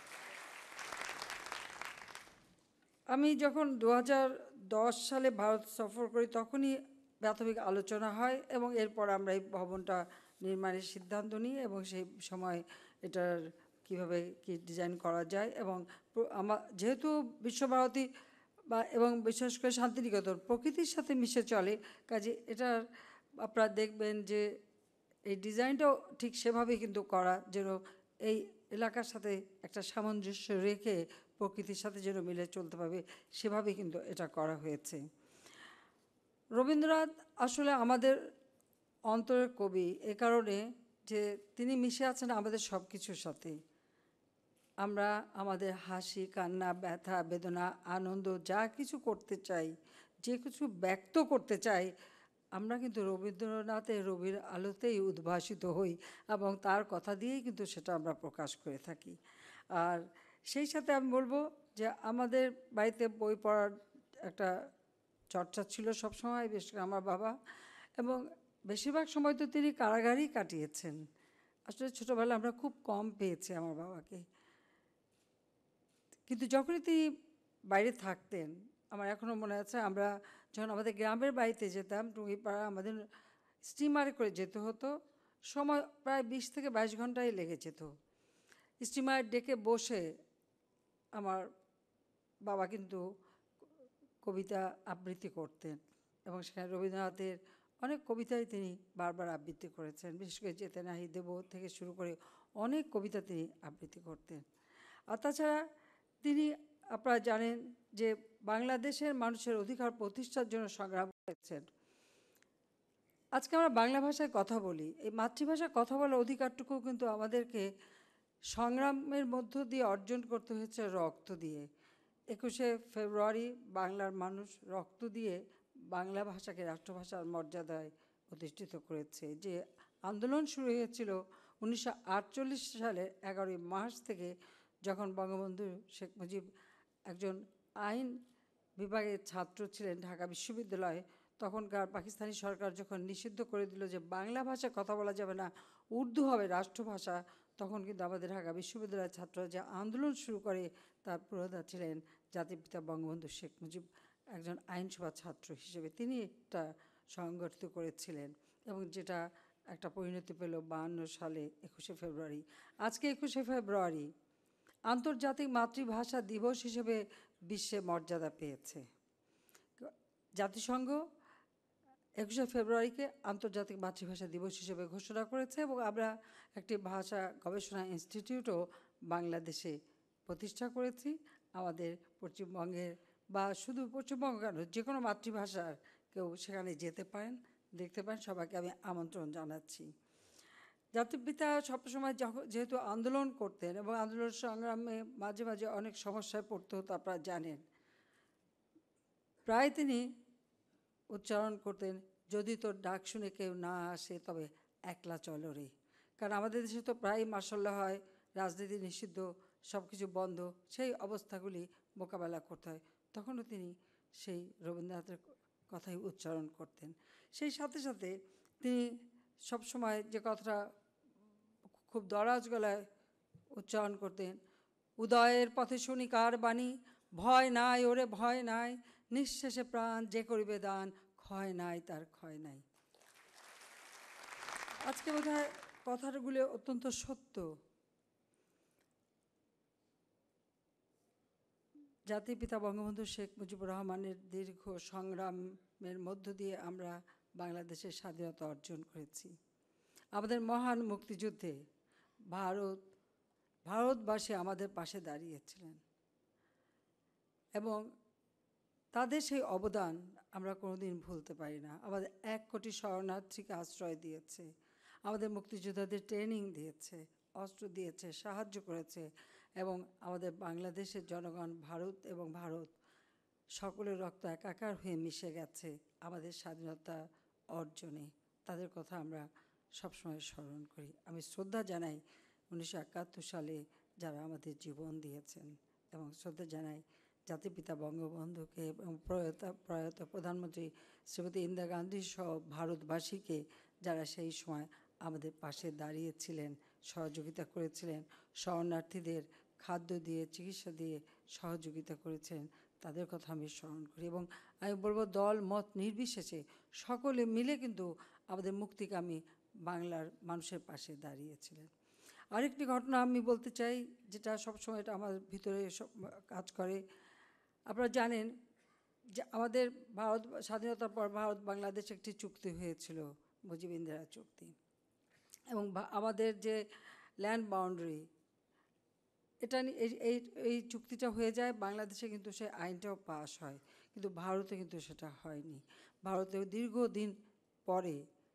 আমি যখন 2010 সালে ভারত সফর করি তখনই প্রাথমিক আলোচনা হয় এবং এরপর আমরা এই ভবনটা নির্মাণের সিদ্ধান্ত নিই এবং সেই সময় এটার কিভাবে কি ডিজাইন করা যায়। এবং আমার যেহেতু বিশ্বভারতী এবং বিশেষ করে শান্তিনিকেতন প্রকৃতির সাথে মিশে চলে, কাজে এটার আপনারা দেখবেন যে এই ডিজাইনটাও ঠিক সেভাবেই কিন্তু করা, যেন এই এলাকার সাথে একটা সামঞ্জস্য রেখে প্রকৃতির সাথে যেন মিলে চলতে পারবে, সেভাবেই কিন্তু এটা করা হয়েছে। রবীন্দ্রনাথ আসলে আমাদের অন্তরের কবি এ কারণে যে তিনি মিশে আছেন আমাদের সব কিছুর সাথে। আমরা আমাদের হাসি, কান্না, ব্যথা, বেদনা, আনন্দ যা কিছু করতে চাই, যে কিছু ব্যক্ত করতে চাই, আমরা কিন্তু রবীন্দ্রনাথের রবির আলোতেই উদ্ভাসিত হই এবং তার কথা দিয়েই কিন্তু সেটা আমরা প্রকাশ করে থাকি। আর সেই সাথে আমি বলবো যে আমাদের বাড়িতে বই পড়ার একটা চর্চা ছিল সবসময়, বিশেষ করে আমার বাবা, এবং বেশিরভাগ সময় তো তিনি কারাগারেই কাটিয়েছেন। আসলে ছোটোবেলা আমরা খুব কম পেয়েছি আমার বাবাকে, কিন্তু যখনই তিনি বাইরে থাকতেন, আমার এখনও মনে আছে, আমরা যখন আমাদের গ্রামের বাড়িতে যেতাম টুঙ্গিপাড়া, আমাদের স্টিমারে করে যেতে হতো, সময় প্রায় 20 থেকে 22 ঘন্টাই লেগে যেত। স্টিমার ডেকে বসে আমার বাবা কিন্তু কবিতা আবৃত্তি করতেন এবং সেখানে রবীন্দ্রনাথের অনেক কবিতাই তিনি বারবার আবৃত্তি করেছেন, বিশেষ করে যেতে নাহি দেব থেকে শুরু করে অনেক কবিতা তিনি আবৃত্তি করতেন। আর তাছাড়া তিনি, আপনারা জানেন যে বাংলাদেশের মানুষের অধিকার প্রতিষ্ঠার জন্য সংগ্রাম করেছেন। আজকে আমরা বাংলা ভাষায় কথা বলি, এই মাতৃভাষায় কথা বলার অধিকারটুকু কিন্তু আমাদেরকে সংগ্রামের মধ্য দিয়ে অর্জন করতে হয়েছে, রক্ত দিয়ে। 21শে ফেব্রুয়ারি বাংলার মানুষ রক্ত দিয়ে বাংলা ভাষাকে রাষ্ট্রভাষার মর্যাদায় প্রতিষ্ঠিত করেছে। যে আন্দোলন শুরু হয়েছিল 1948 সালের 11ই মার্চ থেকে, যখন বঙ্গবন্ধু শেখ মুজিব একজন আইন বিভাগের ছাত্র ছিলেন ঢাকা বিশ্ববিদ্যালয়ে, তখনকার পাকিস্তানি সরকার যখন নিষিদ্ধ করে দিল যে বাংলা ভাষায় কথা বলা যাবে না, উর্দু হবে রাষ্ট্রভাষা, তখন কিন্তু আমাদের ঢাকা বিশ্ববিদ্যালয়ের ছাত্ররা যে আন্দোলন শুরু করে, তার পুরোধা ছিলেন জাতির বঙ্গবন্ধু শেখ মুজিব। একজন আইনসভা ছাত্র হিসেবে তিনি একটা সংগঠিত করেছিলেন এবং যেটা একটা পরিণতি পেল 52 সালে 21শে ফেব্রুয়ারি। আজকে 21শে ফেব্রুয়ারি আন্তর্জাতিক মাতৃভাষা দিবস হিসেবে বিশ্বে মর্যাদা পেয়েছে। জাতিসংঘ 21শে ফেব্রুয়ারিকে আন্তর্জাতিক মাতৃভাষা দিবস হিসেবে ঘোষণা করেছে এবং আমরা একটি ভাষা গবেষণা ইনস্টিটিউটও বাংলাদেশে প্রতিষ্ঠা করেছি। আমাদের পশ্চিমবঙ্গের, বা শুধু পশ্চিমবঙ্গ কেন, যে কোনো মাতৃভাষার কেউ সেখানে যেতে পারেন, দেখতে পারেন, সবাইকে আমি আমন্ত্রণ জানাচ্ছি। জাতির পিতা সবসময় যেহেতু আন্দোলন করতেন এবং আন্দোলন সংগ্রামে মাঝে মাঝে অনেক সমস্যায় পড়তে হতো, আপনারা জানেন। প্রায় তিনি উচ্চারণ করতেন, যদি তোর ডাক শুনে কেউ না আসে তবে একলা চলো রে। কারণ আমাদের দেশে তো প্রায় মার্শাল্লাহ হয়, রাজনীতি নিষিদ্ধ, সব কিছু বন্ধ, সেই অবস্থাগুলি মোকাবেলা করতে হয়, তখনও তিনি সেই রবীন্দ্রনাথের কথাই উচ্চারণ করতেন। সেই সাথে সাথে তিনি সবসময় যে কথাটা খুব দরাজ গলায় উচ্চারণ করতেন, উদয়ের পথে শুনি কার বাণী, ভয় নাই ওরে ভয় নাই, নিঃশেষে প্রাণ যে করিবে দান, ক্ষয় নাই তার ক্ষয় নাই। আজকে বোধহয় কথাগুলো অত্যন্ত সত্য। জাতির পিতা বঙ্গবন্ধু শেখ মুজিবুর রহমানের দীর্ঘ সংগ্রামের মধ্য দিয়ে আমরা বাংলাদেশের স্বাধীনতা অর্জন করেছি। আমাদের মহান মুক্তিযুদ্ধে ভারতবাসী আমাদের পাশে দাঁড়িয়েছিলেন। এবং তাদের সেই অবদান আমরা কোনোদিন ভুলতে পারি না। আমাদের 1 কোটি শরণার্থীকে আশ্রয় দিয়েছে, আমাদের মুক্তিযোদ্ধাদের ট্রেনিং দিয়েছে, অস্ত্র দিয়েছে, সাহায্য করেছে, এবং আমাদের বাংলাদেশের জনগণ ভারত সকলের রক্ত একাকার হয়ে মিশে গেছে আমাদের স্বাধীনতা অর্জনে। তাদের কথা আমরা সবসময় স্মরণ করি। আমি শ্রদ্ধা জানাই 1971 সালে যারা আমাদের জীবন দিয়েছেন, এবং শ্রদ্ধা জানাই জাতিপিতা বঙ্গবন্ধুকে এবং প্রয়াত প্রধানমন্ত্রী শ্রীমতী ইন্দিরা গান্ধী সহ ভারতবাসীকে যারা সেই সময় আমাদের পাশে দাঁড়িয়েছিলেন, সহযোগিতা করেছিলেন, শরণার্থীদের খাদ্য দিয়ে, চিকিৎসা দিয়ে সহযোগিতা করেছেন। তাদের কথা আমি স্মরণ করি, এবং আমি বলবো দল মত নির্বিশেষে সকলে মিলে কিন্তু আমাদের মুক্তিকামী বাংলার মানুষের পাশে দাঁড়িয়েছিলেন। আরেকটি ঘটনা আমি বলতে চাই, যেটা সবসময় এটা আমার ভিতরে কাজ করে। আপনারা জানেন যে আমাদের স্বাধীনতার পর ভারত বাংলাদেশ একটি চুক্তি হয়েছিল, মুজিব ইন্দিরা চুক্তি, এবং আমাদের যে ল্যান্ড বাউন্ডারি, এটা এই চুক্তিটা হয়ে যায় বাংলাদেশে, কিন্তু সেই আইনটাও পাস হয়, কিন্তু ভারতে কিন্তু সেটা হয়নি। ভারতে দীর্ঘদিন পরে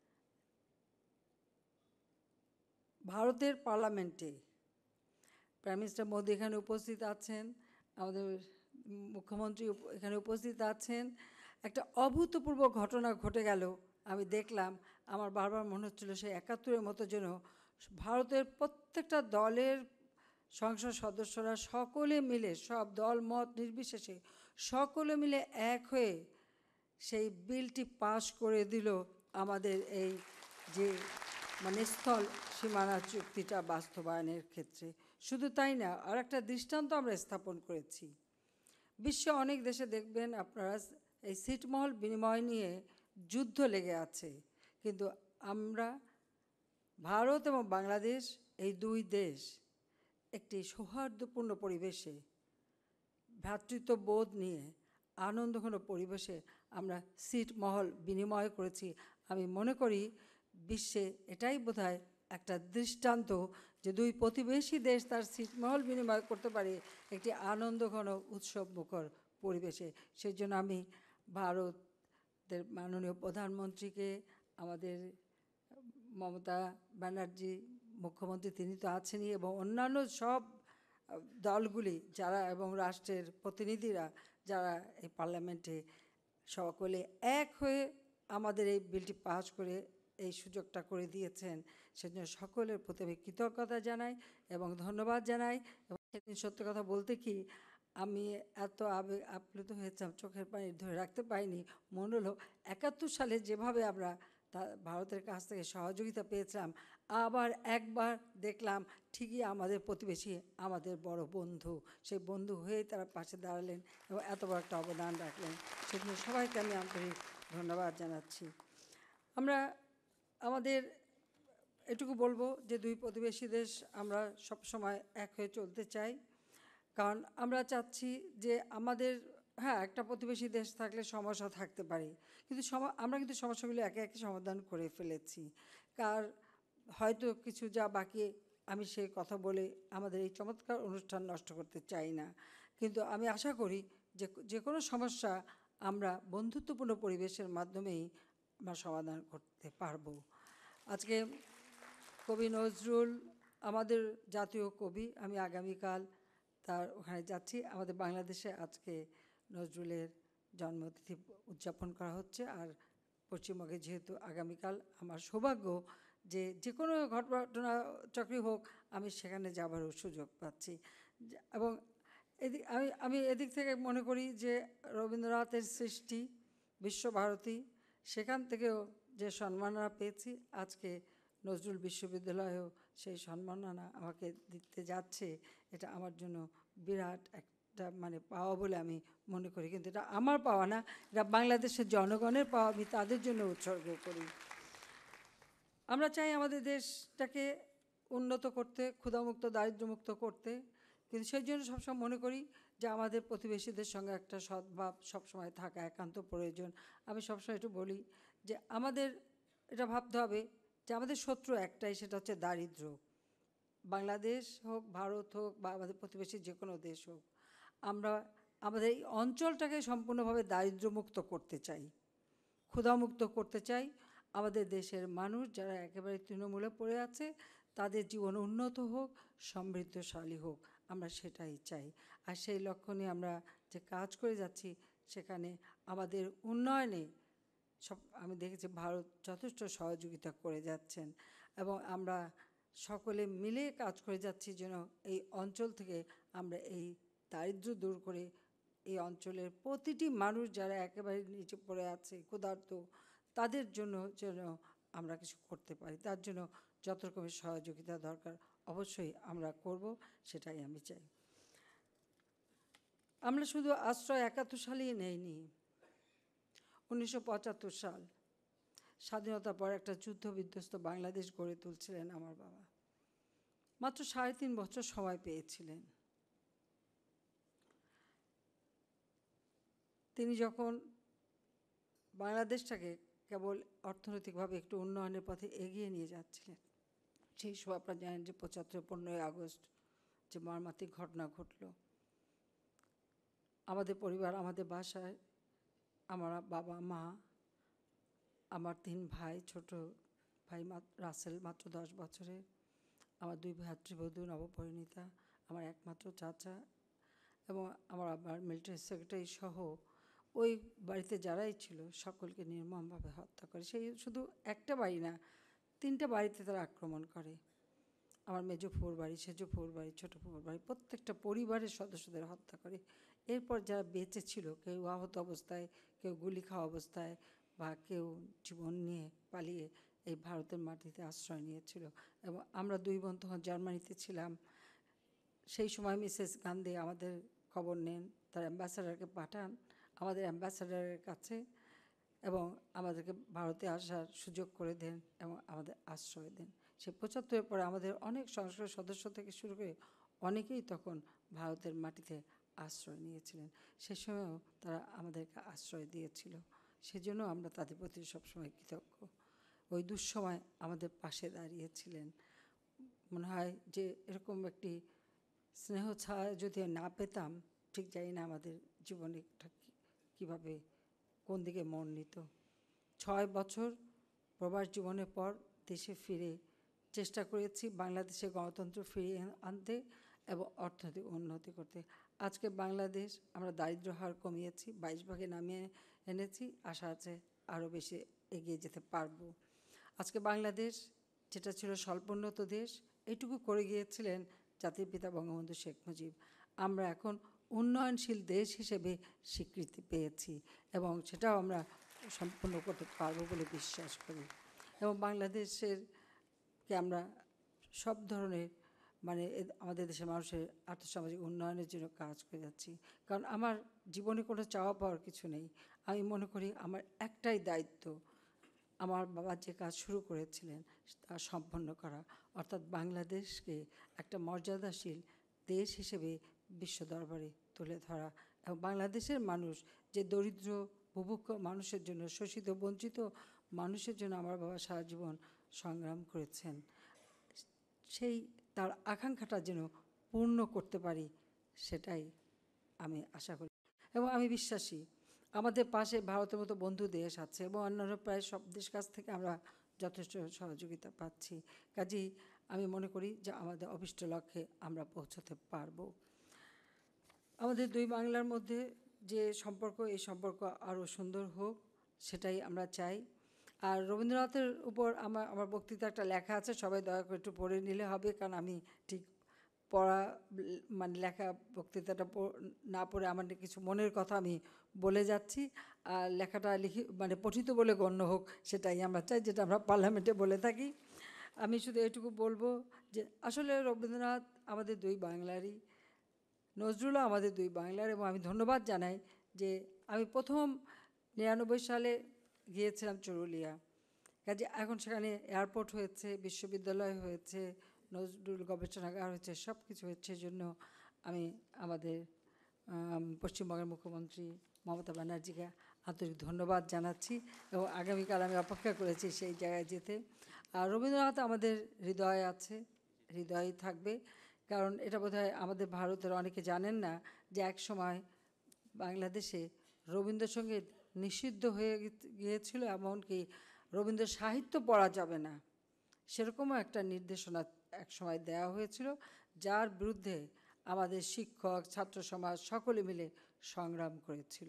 ভারতের পার্লামেন্টে প্রাইম মিনিস্টার মোদি এখানে উপস্থিত আছেন, আমাদের মুখ্যমন্ত্রী এখানে উপস্থিত আছেন, একটা অভূতপূর্ব ঘটনা ঘটে গেল। আমি দেখলাম, আমার বারবার মনে হচ্ছিল সেই 71-এর মতো যেন ভারতের প্রত্যেকটা দলের সংসদ সদস্যরা সকলে মিলে, সব দল মত নির্বিশেষে সকলে মিলে এক হয়ে সেই বিলটি পাশ করে দিল, আমাদের এই যে স্থল সীমানা চুক্তিটা বাস্তবায়নের ক্ষেত্রে। শুধু তাই না, আর একটা দৃষ্টান্ত আমরা স্থাপন করেছি। বিশ্বে অনেক দেশে দেখবেন আপনারা এই ছিটমহল বিনিময় নিয়ে যুদ্ধ লেগে আছে, কিন্তু আমরা ভারত এবং বাংলাদেশ এই দুই দেশ একটি সৌহার্দ্যপূর্ণ পরিবেশে, ভ্রাতৃত্ববোধ নিয়ে আনন্দঘন পরিবেশে আমরা ছিটমহল বিনিময় করেছি। আমি মনে করি বিশ্বে এটাই বোধহয় একটা দৃষ্টান্ত যে দুই প্রতিবেশী দেশ তার ছিটমহল বিনিময় করতে পারে একটি আনন্দঘন উৎসবমুখর পরিবেশে। সেই জন্য আমি ভারতের মাননীয় প্রধানমন্ত্রীকে, আমাদের মমতা ব্যানার্জি মুখ্যমন্ত্রী, তিনি তো আছেনই, এবং অন্যান্য সব দলগুলি যারা এবং রাষ্ট্রের প্রতিনিধিরা যারা এই পার্লামেন্টে সকলে এক হয়ে আমাদের এই বিলটি পাস করে এই সুযোগটা করে দিয়েছেন, সেজন্য সকলের প্রতি আমি কৃতজ্ঞতা জানাই এবং ধন্যবাদ জানাই। এবং সেদিন সত্যি কথা বলতে কি, আমি এত আপ্লুত হয়েছিলাম, চোখের পানি ধরে রাখতে পারিনি। মনে হলো 71 সালে যেভাবে আমরা ভারতের কাছ থেকে সহযোগিতা পেয়েছিলাম, আবার একবার দেখলাম ঠিকই আমাদের প্রতিবেশী, আমাদের বড় বন্ধু, সেই বন্ধু হয়েই তারা পাশে দাঁড়ালেন এবং এত বড় একটা অবদান রাখলেন। সেজন্য সবাইকে আমি আন্তরিক ধন্যবাদ জানাচ্ছি। আমরা আমাদের এটুকু বলবো যে দুই প্রতিবেশী দেশ আমরা সবসময় এক হয়ে চলতে চাই, কারণ আমরা চাচ্ছি যে আমাদের, হ্যাঁ, একটা প্রতিবেশী দেশ থাকলে সমস্যা থাকতে পারে, কিন্তু আমরা কিন্তু সমস্যাগুলো একে একে সমাধান করে ফেলেছি। হয়তো কিছু যা বাকি, আমি সেই কথা বলে আমাদের এই চমৎকার অনুষ্ঠান নষ্ট করতে চাই না, কিন্তু আমি আশা করি যে কোনো সমস্যা আমরা বন্ধুত্বপূর্ণ পরিবেশের মাধ্যমেই আমরা সমাধান করতে পারবো। আজকে কবি নজরুল আমাদের জাতীয় কবি, আমি আগামীকাল তার ওখানে যাচ্ছি। আমাদের বাংলাদেশে আজকে নজরুলের জন্মতিথি উদযাপন করা হচ্ছে, আর পশ্চিমবঙ্গে যেহেতু আগামীকাল, আমার সৌভাগ্য যে কোনো ঘটনা চক্রী হোক আমি সেখানে যাবারও সুযোগ পাচ্ছি। এবং আমি এদিক থেকে মনে করি যে রবীন্দ্রনাথের সৃষ্টি বিশ্বভারতী, সেখান থেকেও যে সম্মাননা পেয়েছি, আজকে নজরুল বিশ্ববিদ্যালয়েও সেই সম্মাননা আমাকে দিতে যাচ্ছে, এটা আমার জন্য বিরাট একটা পাওয়া বলে আমি মনে করি। কিন্তু এটা আমার পাওয়া না, এটা বাংলাদেশের জনগণের পাওয়া, আমি তাদের জন্য উৎসর্গ করি। আমরা চাই আমাদের দেশটাকে উন্নত করতে, ক্ষুধামুক্ত, দারিদ্র্যমুক্ত করতে, কিন্তু সেই জন্য সবসময় মনে করি যে আমাদের প্রতিবেশীদের সঙ্গে একটা সদ্ভাব সবসময় থাকা একান্ত প্রয়োজন। আমি সবসময় একটু বলি যে আমাদের এটা ভাবতে হবে যে আমাদের শত্রু একটাই, সেটা হচ্ছে দারিদ্র্য। বাংলাদেশ হোক, ভারত হোক, বা আমাদের প্রতিবেশী যে কোনো দেশ হোক, আমরা আমাদের এই অঞ্চলটাকে সম্পূর্ণভাবে দারিদ্র্যমুক্ত করতে চাই, ক্ষুধামুক্ত করতে চাই। আমাদের দেশের মানুষ যারা একেবারে তৃণমূলে পড়ে আছে তাদের জীবন উন্নত হোক, সমৃদ্ধশালী হোক, আমরা সেটাই চাই। আর সেই লক্ষ্য নিয়ে আমরা যে কাজ করে যাচ্ছি সেখানে আমাদের উন্নয়নে আমি দেখেছি ভারত যথেষ্ট সহযোগিতা করে যাচ্ছেন এবং আমরা সকলে মিলে কাজ করে যাচ্ছি যেন এই অঞ্চল থেকে আমরা এই দারিদ্র্য দূর করে এই অঞ্চলের প্রতিটি মানুষ যারা একেবারে নিচে পড়ে আছে ক্ষুধার্ত তাদের জন্য যেন আমরা কিছু করতে পারি। তার জন্য যত রকমের সহযোগিতা দরকার অবশ্যই আমরা করব, সেটাই আমি চাই। আমরা শুধু আশ্রয় 71 সালেই নেইনি, 1975 সাল স্বাধীনতার পর একটা যুদ্ধ বিধ্বস্ত বাংলাদেশ গড়ে তুলছিলেন আমার বাবা। মাত্র 3.5 বছর সময় পেয়েছিলেন। তিনি যখন বাংলাদেশটাকে কেবল অর্থনৈতিকভাবে একটু উন্নয়নের পথে এগিয়ে নিয়ে যাচ্ছিলেন, সেই সময় আপনারা জানেন যে 15ই আগস্ট যে মর্মান্তিক ঘটনা ঘটল। আমাদের পরিবার, আমাদের বাসায় আমরা বাবা মা, আমার 3 ভাই, ছোট ভাই রাসেল মাত্র 10 বছরের, আমার 2 ভাতৃবধূ নবপরিণীতা, আমার একমাত্র চাচা এবং আমার আবার মিলিটারি সেক্রেটারি সহ ওই বাড়িতে যারাই ছিল সকলকে নির্মমভাবে হত্যা করে। সেই শুধু একটা বাড়ি না, 3টে বাড়িতে তারা আক্রমণ করে। আমার মেজো ফুফুর বাড়ি, সেজো ফুফুর বাড়ি, ছোটো ফুফুর বাড়ি, প্রত্যেকটা পরিবারের সদস্যদের হত্যা করে। এরপর যারা বেঁচে ছিল কেউ আহত অবস্থায়, কেউ গুলি খাওয়া অবস্থায় বা কেউ জীবন নিয়ে পালিয়ে এই ভারতের মাটিতে আশ্রয় নিয়েছিল। এবং আমরা 2 বোন তখন জার্মানিতে ছিলাম। সেই সময় মিসেস গান্ধী আমাদের খবর নেন, তার অ্যাম্বাসাডারকে পাঠান আমাদের অ্যাম্বাসাডারের কাছে এবং আমাদেরকে ভারতে আসার সুযোগ করে দেন এবং আমাদের আশ্রয় দেন। সে 75-এর পরে আমাদের অনেক সংসদ সদস্য থেকে শুরু করে অনেকেই তখন ভারতের মাটিতে আশ্রয় নিয়েছিলেন। সে সময়ও তারা আমাদেরকে আশ্রয় দিয়েছিল, সেজন্য আমরা তাদের প্রতি সবসময় কৃতজ্ঞ। ওই দুঃসময় আমাদের পাশে দাঁড়িয়েছিলেন। মনে হয় যে এরকম একটি স্নেহ ছায়া যদি না পেতাম, ঠিক জানি না আমাদের জীবনে কীভাবে কোন দিকে মন নিত। 6 বছর প্রবাস জীবনের পর দেশে ফিরে চেষ্টা করেছি বাংলাদেশে গণতন্ত্র ফিরিয়ে আনতে এবং অর্থনৈতিক উন্নতি করতে। আজকে বাংলাদেশ আমরা দারিদ্র্য হার কমিয়েছি, 22 ভাগে নামিয়ে এনেছি, আশা আছে আরও বেশি এগিয়ে যেতে পারবো। আজকে বাংলাদেশ যেটা ছিল স্বল্পোন্নত দেশ, এইটুকু করে গিয়েছিলেন জাতির পিতা বঙ্গবন্ধু শেখ মুজিব। আমরা এখন উন্নয়নশীল দেশ হিসেবে স্বীকৃতি পেয়েছি এবং সেটাও আমরা সম্পূর্ণ করতে পারবো বলে বিশ্বাস করি। এবং বাংলাদেশকে আমরা সব ধরনের আমাদের দেশের মানুষের আর্থসামাজিক উন্নয়নের জন্য কাজ করে যাচ্ছি। কারণ আমার জীবনে কোনো চাওয়া পাওয়ার কিছু নেই। আমি মনে করি আমার একটাই দায়িত্ব, আমার বাবা যে কাজ শুরু করেছিলেন তা সম্পন্ন করা, অর্থাৎ বাংলাদেশকে একটা মর্যাদাশীল দেশ হিসেবে বিশ্ব দরবারে তুলে ধরা। এবং বাংলাদেশের মানুষ যে দরিদ্র বুভুক্ষ মানুষের জন্য, শোষিত বঞ্চিত মানুষের জন্য আমার বাবা সারা জীবন সংগ্রাম করেছেন, সেই তার আকাঙ্ক্ষাটা যেন পূর্ণ করতে পারি, সেটাই আমি আশা করি। এবং আমি বিশ্বাসী আমাদের পাশে ভারতের মতো বন্ধু দেশ আছে এবং অন্যান্য প্রায় সব দেশ কাছ থেকে আমরা যথেষ্ট সহযোগিতা পাচ্ছি। কাজেই আমি মনে করি যে আমাদের অভিষ্ট লক্ষ্যে আমরা পৌঁছতে পারবো। আমাদের 2 বাংলার মধ্যে যে সম্পর্ক, এই সম্পর্ক আরও সুন্দর হোক, সেটাই আমরা চাই। আর রবীন্দ্রনাথের উপর আমার বক্তৃতা একটা লেখা আছে, সবাই দয়া করে একটু পড়ে নিলে হবে, কারণ আমি ঠিক পড়া লেখা বক্তৃতাটা না পড়ে আমার কিছু মনের কথা আমি বলে যাচ্ছি। আর লেখাটা পঠিত বলে গণ্য হোক, সেটাই আমরা চাই, যেটা আমরা পার্লামেন্টে বলে থাকি। আমি শুধু এটুকু বলবো যে আসলে রবীন্দ্রনাথ আমাদের 2 বাংলারই, নজরুলও আমাদের 2 বাংলার। এবং আমি ধন্যবাদ জানাই যে আমি প্রথম 99 সালে গিয়েছিলাম চুরুলিয়া। কাজে এখন সেখানে এয়ারপোর্ট হয়েছে, বিশ্ববিদ্যালয় হয়েছে, নজরুল গবেষণাগার হয়েছে, সব কিছু হচ্ছে। জন্য আমি আমাদের পশ্চিমবঙ্গের মুখ্যমন্ত্রী মমতা ব্যানার্জিকে আন্তরিক ধন্যবাদ জানাচ্ছি এবং আগামীকাল আমি অপেক্ষা করেছি সেই জায়গায় যেতে। আর রবীন্দ্রনাথ আমাদের হৃদয়ে আছে, হৃদয়েই থাকবে। কারণ এটা বোধহয় আমাদের ভারতের অনেকে জানেন না যে এক সময় বাংলাদেশে রবীন্দ্রসঙ্গীত নিষিদ্ধ হয়ে গিয়েছিল, এমনকি রবীন্দ্র সাহিত্য পড়া যাবে না, সেরকমও একটা নির্দেশনা একসময় দেওয়া হয়েছিল, যার বিরুদ্ধে আমাদের শিক্ষক, ছাত্র সমাজ সকলে মিলে সংগ্রাম করেছিল।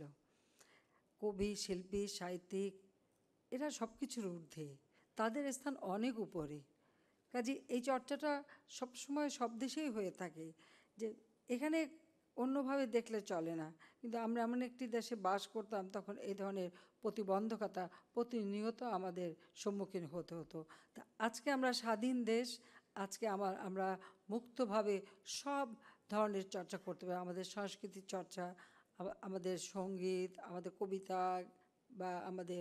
কবি, শিল্পী, সাহিত্যিক এরা সব কিছুর ঊর্ধ্বে, তাদের স্থান অনেক উপরে। কাজে এই চর্চাটা সবসময় সব দেশেই হয়ে থাকে, যে এখানে অন্যভাবে দেখলে চলে না, কিন্তু আমরা এমন একটি দেশে বাস করতাম, তখন এই ধরনের প্রতিবন্ধকতা প্রতিনিয়ত আমাদের সম্মুখীন হতে হতো। তা আজকে আমরা স্বাধীন দেশ, আজকে আমরা মুক্তভাবে সব ধরনের চর্চা করতে পারি। আমাদের সংস্কৃতির চর্চা, আমাদের সঙ্গীত, আমাদের কবিতা বা আমাদের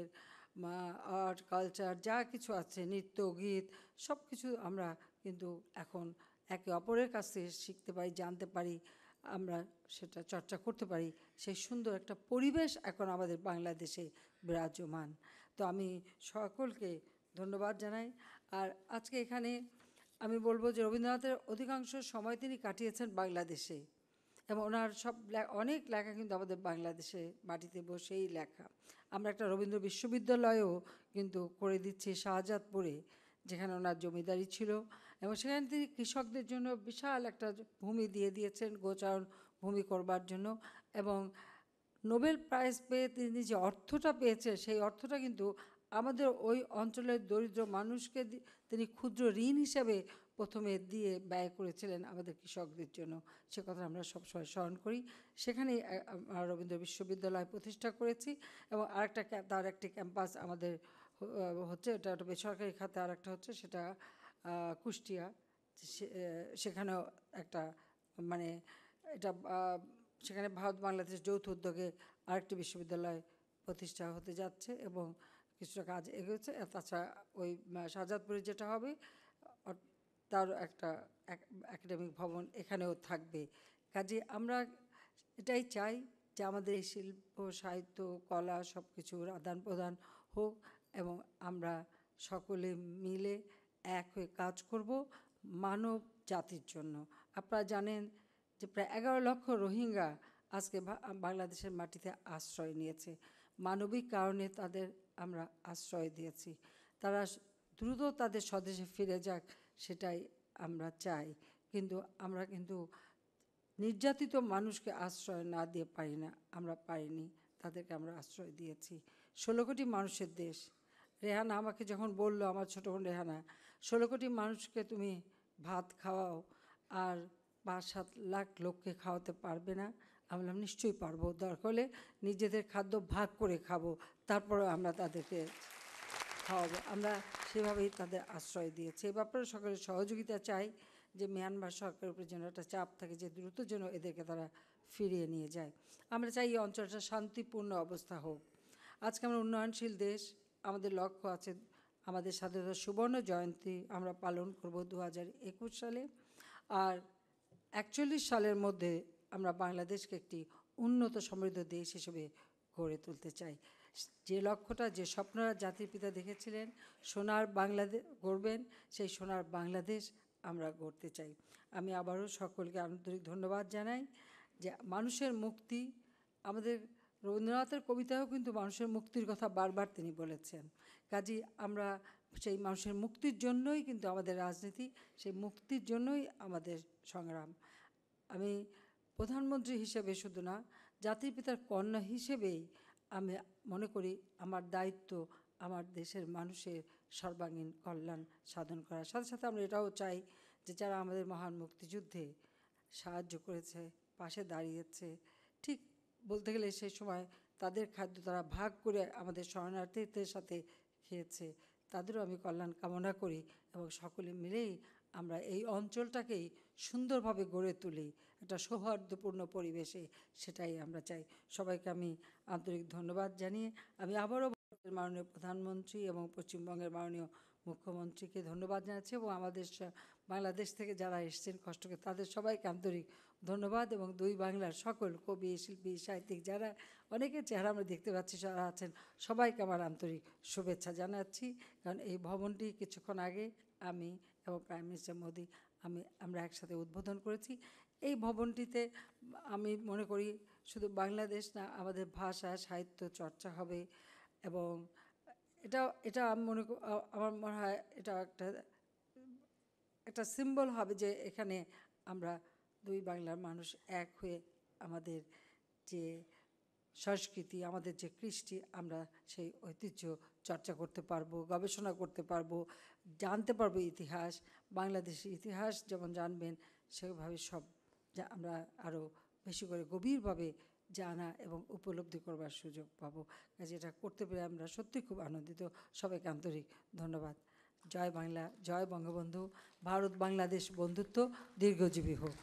আর্ট কালচার যা কিছু আছে, নৃত্য, গীত, সব কিছু আমরা কিন্তু এখন একে অপরের কাছ থেকে শিখতে পারি, জানতে পারি, আমরা সেটা চর্চা করতে পারি। সেই সুন্দর একটা পরিবেশ এখন আমাদের বাংলাদেশে বিরাজমান। তো আমি সকলকে ধন্যবাদ জানাই। আর আজকে এখানে আমি বলবো যে রবীন্দ্রনাথের অধিকাংশ সময় তিনি কাটিয়েছেন বাংলাদেশে, এবং ওনার সব অনেক লেখা কিন্তু আমাদের বাংলাদেশে মাটিতে বসেই লেখা। আমরা একটা রবীন্দ্র বিশ্ববিদ্যালয়ও কিন্তু করে দিচ্ছি শাহজাদপুরে, যেখানে ওনার জমিদারি ছিল, এবং সেখানে তিনি কৃষকদের জন্য বিশাল একটা ভূমি দিয়ে দিয়েছেন গোচারণ ভূমি করবার জন্য। এবং নোবেল প্রাইজ পেয়ে তিনি যে অর্থটা পেয়েছেন, সেই অর্থটা কিন্তু আমাদের ওই অঞ্চলের দরিদ্র মানুষকে তিনি ক্ষুদ্র ঋণ হিসেবে প্রথমে দিয়ে ব্যয় করেছিলেন আমাদের কৃষকদের জন্য। সে কথা আমরা সবসময় স্মরণ করি। সেখানেই রবীন্দ্র বিশ্ববিদ্যালয় প্রতিষ্ঠা করেছি, এবং তার একটি ক্যাম্পাস আমাদের হচ্ছে, এটা একটা বেসরকারি খাতে, আর একটা হচ্ছে সেটা কুষ্টিয়া, সেখানেও একটা মানে এটা সেখানে ভারত বাংলাদেশ যৌথ উদ্যোগে আরেকটি বিশ্ববিদ্যালয় প্রতিষ্ঠা হতে যাচ্ছে, এবং কিছুটা কাজ এগোচ্ছে। তাছাড়া ওই শাহজাদপুরে যেটা হবে তার একটা একাডেমিক ভবন এখানেও থাকবে। কাজে আমরা এটাই চাই যে আমাদের এই শিল্প, সাহিত্য, কলা সব কিছুর আদান প্রদান হোক, এবং আমরা সকলে মিলে এক হয়ে কাজ করব মানব জাতির জন্য। আপনারা জানেন যে প্রায় 11 লক্ষ রোহিঙ্গা আজকে বাংলাদেশের মাটিতে আশ্রয় নিয়েছে। মানবিক কারণে তাদের আমরা আশ্রয় দিয়েছি, তারা দ্রুত তাদের স্বদেশে ফিরে যাক, সেটাই আমরা চাই। কিন্তু আমরা কিন্তু নির্যাতিত মানুষকে আশ্রয় না দিয়ে পারি না, আমরা পারিনি, তাদেরকে আমরা আশ্রয় দিয়েছি। 16 কোটি মানুষের দেশ। রেহানা আমাকে যখন বলল, আমার ছোটো বোন রেহানা, 16 কোটি মানুষকে তুমি ভাত খাওয়াও আর 5-7 লাখ লোককে খাওয়াতে পারবে না? আমি বললাম নিশ্চয়ই পারবো, দরকার হলে নিজেদের খাদ্য ভাগ করে খাবো, তারপরে আমরা তাদেরকে খাওয়াবো। আমরা সেভাবেই তাদের আশ্রয় দিয়েছি। এ ব্যাপারে সকলের সহযোগিতা চাই, যে মিয়ানমার সরকারের উপরে যেন একটা চাপ থাকে, যে দ্রুত যেন এদেরকে তারা ফিরিয়ে নিয়ে যায়। আমরা চাই এই অঞ্চলটা শান্তিপূর্ণ অবস্থা হোক। আজকে আমরা উন্নয়নশীল দেশ, আমাদের লক্ষ্য আছে আমাদের স্বাধীনতা সুবর্ণ জয়ন্তী আমরা পালন করব 2021 সালে, আর 41 সালের মধ্যে আমরা বাংলাদেশকে একটি উন্নত সমৃদ্ধ দেশ হিসেবে গড়ে তুলতে চাই। যে লক্ষ্যটা, যে স্বপ্নরা জাতির পিতা দেখেছিলেন, সোনার বাংলাদেশ গড়বেন, সেই সোনার বাংলাদেশ আমরা গড়তে চাই। আমি আবারও সকলকে আন্তরিক ধন্যবাদ জানাই। যে মানুষের মুক্তি, আমাদের রবীন্দ্রনাথের কবিতায়ও কিন্তু মানুষের মুক্তির কথা বারবার তিনি বলেছেন। কাজেই আমরা সেই মানুষের মুক্তির জন্যই কিন্তু আমাদের রাজনীতি, সেই মুক্তির জন্যই আমাদের সংগ্রাম। আমি প্রধানমন্ত্রী হিসেবে শুধু না, জাতির পিতার কন্যা হিসেবেই আমি মনে করি আমার দায়িত্ব আমার দেশের মানুষের সর্বাঙ্গীন কল্যাণ সাধন করার সাথে সাথে আমরা এটাও চাই যে যারা আমাদের মহান মুক্তিযুদ্ধে সাহায্য করেছে, পাশে দাঁড়িয়েছে, ঠিক বলতে গেলে সেই সময় তাদের খাদ্য তারা ভাগ করে আমাদের শরণার্থীদের সাথে খেয়েছে, তাদেরও আমি কল্যাণ কামনা করি, এবং সকলে মিলেই আমরা এই অঞ্চলটাকেই সুন্দরভাবে গড়ে তুলি একটা সৌহার্দ্যপূর্ণ পরিবেশে, সেটাই আমরা চাই। সবাইকে আমি আন্তরিক ধন্যবাদ জানিয়ে আমি আবারও মাননীয় প্রধানমন্ত্রী এবং পশ্চিমবঙ্গের মাননীয় মুখ্যমন্ত্রীকে ধন্যবাদ জানাচ্ছি, এবং আমাদের বাংলাদেশ থেকে যারা এসছেন কষ্ট করে তাদের সবাইকে আন্তরিক ধন্যবাদ, এবং দুই বাংলার সকল কবি, শিল্পী, সাহিত্যিক যারা অনেকের চেহারা আমরা দেখতে পাচ্ছি যারা আছেন, সবাইকে আমার আন্তরিক শুভেচ্ছা জানাচ্ছি। কারণ এই ভবনটি কিছুক্ষণ আগে আমি এবং প্রাইম মিনিস্টার মোদি আমরা একসাথে উদ্বোধন করেছি। এই ভবনটিতে আমি মনে করি শুধু বাংলাদেশ না, আমাদের ভাষা সাহিত্য চর্চা হবে এবং এটা আমি আমার মনে হয় এটা একটা সিম্বল হবে যে এখানে আমরা দুই বাংলার মানুষ এক হয়ে আমাদের যে সংস্কৃতি, আমাদের যে কৃষ্টি, আমরা সেই ঐতিহ্য চর্চা করতে পারবো, গবেষণা করতে পারবো, জানতে পারবো ইতিহাস, বাংলাদেশের ইতিহাস যেমন জানবেন সেভাবে সব যা আমরা আরও বেশি করে গভীরভাবে জানা এবং উপলব্ধি করবার সুযোগ পাবো। কাজে এটা করতে পেরে আমরা সত্যি খুব আনন্দিত। সবাইকে আন্তরিক ধন্যবাদ। জয় বাংলা, জয় বঙ্গবন্ধু, ভারত বাংলাদেশ বন্ধুত্ব দীর্ঘজীবী হোক।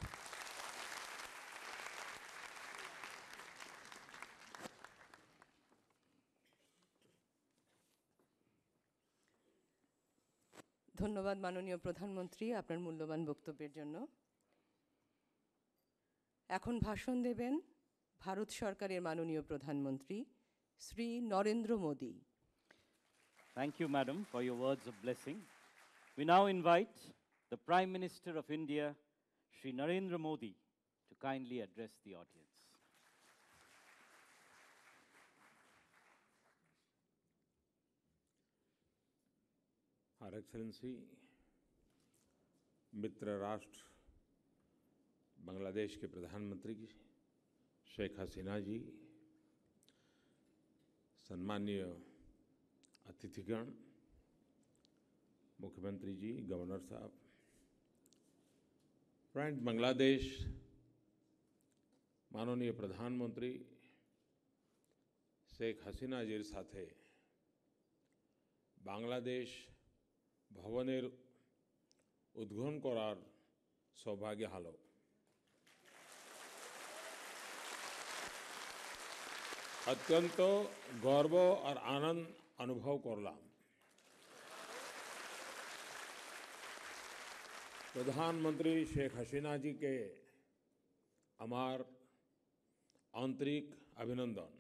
ধন্যবাদ মাননীয় প্রধানমন্ত্রী আপনার মূল্যবান বক্তব্যের জন্য। এখন ভাষণ দেবেন ভারত সরকারের মাননীয় প্রধানমন্ত্রী Shri Narendra Modi. Thank you, Madam, for your words of blessing. We now invite the Prime Minister of India, Shri Narendra Modi, to kindly address the audience. Her Excellency, मित्र राष्ट्र बांग्लादेश के प्रधानमंत्री शेख हसीना जी, सम्माननीय अतिथिगण, मुख्यमंत्री जी, गवर्नर साहब, फ्रेंड, बांग्लादेश माननीय प्रधानमंत्री शेख हसीना जीर साथे बांग्लादेश भवनेर उद्घाटन करार सौभाग्य हालो। अत्यंत गर्व और आनंद अनुभव करलाम। प्रधानमंत्री शेख हसीना जी के আমার आंतरिक अभिनंदन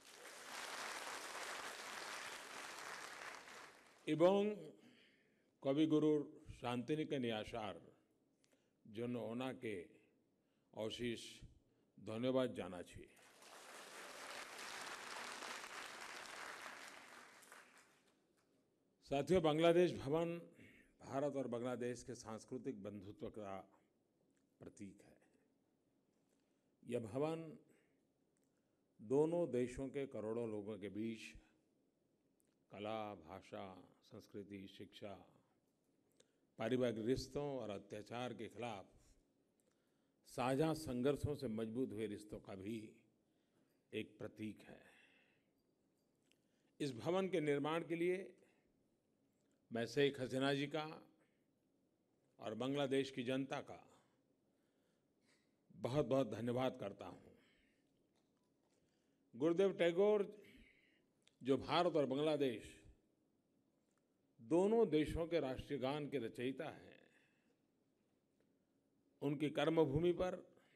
এবং কবিগুরুর শান্তিনিকেতনে আসার জন্য ওনাকে অশেষ ধন্যবাদ জানাচ্ছি। साथियों, बांग्लादेश भवन भारत और बांग्लादेश के सांस्कृतिक बंधुत्व का प्रतीक है। यह भवन दोनों देशों के करोड़ों लोगों के बीच कला, भाषा, संस्कृति, शिक्षा, पारिवारिक रिश्तों और अत्याचार के खिलाफ साझा संघर्षों से मजबूत हुए रिश्तों का भी एक प्रतीक है। इस भवन के निर्माण के लिए मैं शेख हसीना जी का और बांग्लादेश की जनता का बहुत बहुत धन्यवाद करता हूँ। गुरुदेव टैगोर, जो भारत और बांग्लादेश दोनों देशों के राष्ट्रीय गान के रचयिता हैं, उनकी कर्मभूमि पर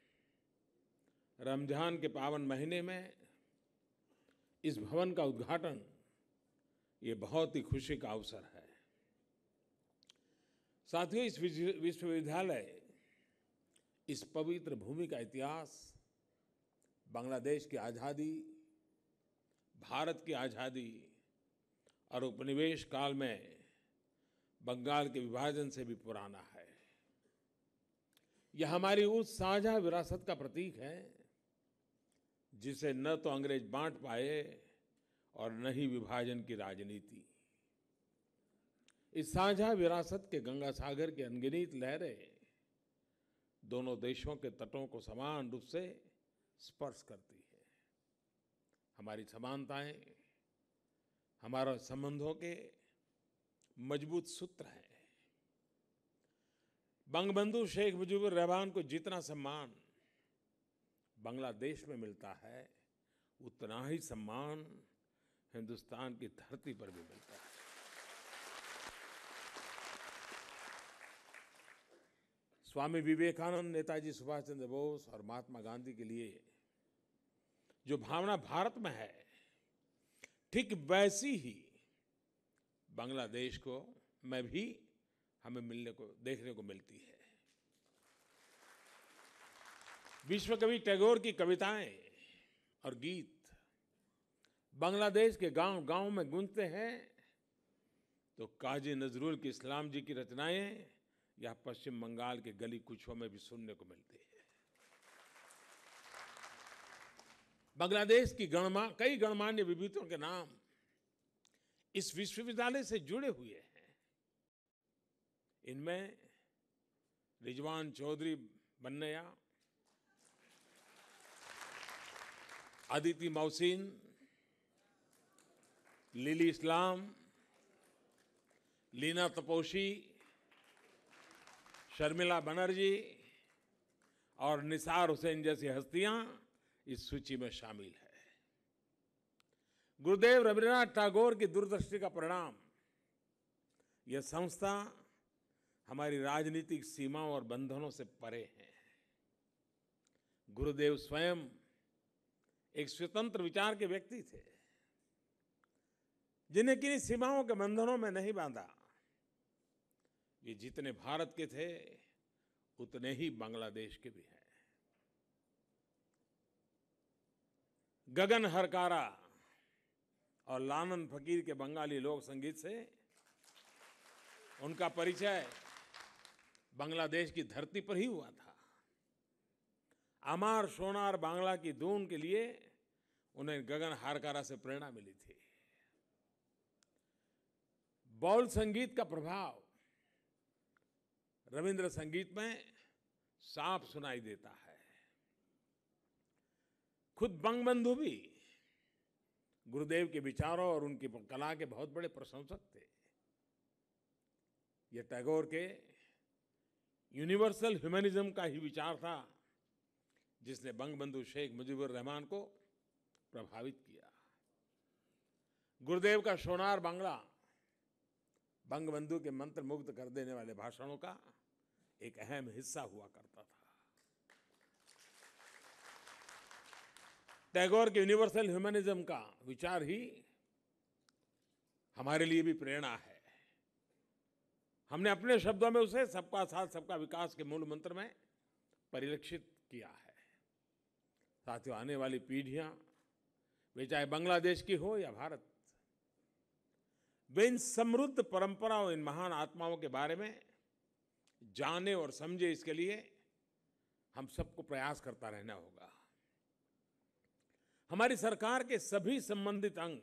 रमजान के पावन महीने में इस भवन का उद्घाटन ये बहुत ही खुशी का अवसर है। साथियों, इस विश्वविद्यालय, इस पवित्र भूमि का इतिहास बांग्लादेश की आज़ादी, भारत की आज़ादी और उपनिवेश काल में बंगाल के विभाजन से भी पुराना है। यह हमारी उस साझा विरासत का प्रतीक है जिसे न तो अंग्रेज बांट पाए और न ही विभाजन की राजनीति। इस साझा विरासत के गंगा सागर की अनगिनत लहरें दोनों देशों के तटों को समान रूप से स्पर्श करती है। हमारी समानताएं हमारे संबंधों के मजबूत सूत्र हैं। बंगबंधु शेख मुजीबुर रहमान को जितना सम्मान बांग्लादेश में मिलता है, उतना ही सम्मान हिंदुस्तान की धरती पर भी मिलता है। स्वामी विवेकानंद, नेताजी सुभाष चंद्र बोस और महात्मा गांधी के लिए जो भावना भारत में है, ठीक वैसी ही बांग्लादेश को में भी हमें देखने को मिलती है। विश्व कवि टैगोर की कविताएं और गीत बांग्लादेश के गांव गांव में गूंजते हैं, तो काजी नजरुल की इस्लाम जी की रचनाएं या पश्चिम बंगाल के गली कुचों में भी सुनने को मिलती है। बांग्लादेश की कई गणमान्य विभूतियों के नाम इस विश्वविद्यालय से जुड़े हुए हैं। इनमें रिजवान चौधरी बन्नैया, अदिति मौसिन, लिली इस्लाम, लीना तपोशी, शर्मिला बनर्जी और निसार हुसैन जैसी हस्तियां इस सूची में शामिल है। गुरुदेव रविन्द्रनाथ टैगोर की दूरदृष्टि का परिणाम यह संस्था हमारी राजनीतिक सीमाओं और बंधनों से परे है। गुरुदेव स्वयं एक स्वतंत्र विचार के व्यक्ति थे, जिन्हें किन्हीं सीमाओं के बंधनों में नहीं बांधा। ये जितने भारत के थे उतने ही बांग्लादेश के भी हैं। गगन हरकारा और लालन फकीर के बंगाली लोक संगीत से उनका परिचय बांग्लादेश की धरती पर ही हुआ था। अमार सोनार बांग्ला की धून के लिए उन्हें गगन हरकारा से प्रेरणा मिली थी। बाउल संगीत का प्रभाव रविंद्र संगीत में साफ सुनाई देता है। खुद बंगबंधु भी गुरुदेव के विचारों और उनकी कला के बहुत बड़े प्रशंसक थे। यह टैगोर के यूनिवर्सल ह्यूमनिज्म का ही विचार था जिसने बंगबंधु शेख मुजीबुर रहमान को प्रभावित किया। गुरुदेव का सोनार बांग्ला बंगबंधु के मंत्र मुग्ध कर देने वाले भाषणों का एक अहम हिस्सा हुआ करता था। टैगोर के यूनिवर्सल ह्यूमनिज्म का विचार ही हमारे लिए भी प्रेरणा है। हमने अपने शब्दों में उसे सबका साथ सबका विकास के मूल मंत्र में परिलक्षित किया है। साथियों, आने वाली पीढ़ियां वे चाहे बांग्लादेश की हो या भारत, वे इन समृद्ध परंपराओं, इन महान आत्माओं के बारे में जाने और समझे, इसके लिए हम सबको प्रयास करता रहना होगा। हमारी सरकार के सभी संबंधित अंग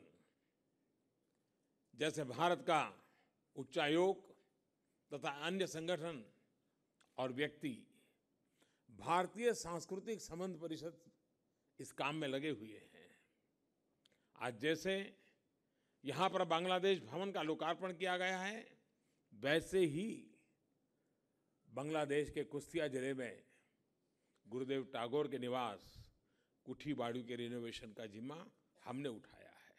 जैसे भारत का उच्चायोग तथा अन्य संगठन और व्यक्ति भारतीय सांस्कृतिक संबंध परिषद इस काम में लगे हुए हैं। आज जैसे यहाँ पर बांग्लादेश भवन का लोकार्पण किया गया है, वैसे ही बांग्लादेश के कुश्तिया जिले में गुरुदेव टैगोर के निवास कुठीबाड़ी के रिनोवेशन का जिम्मा हमने उठाया है।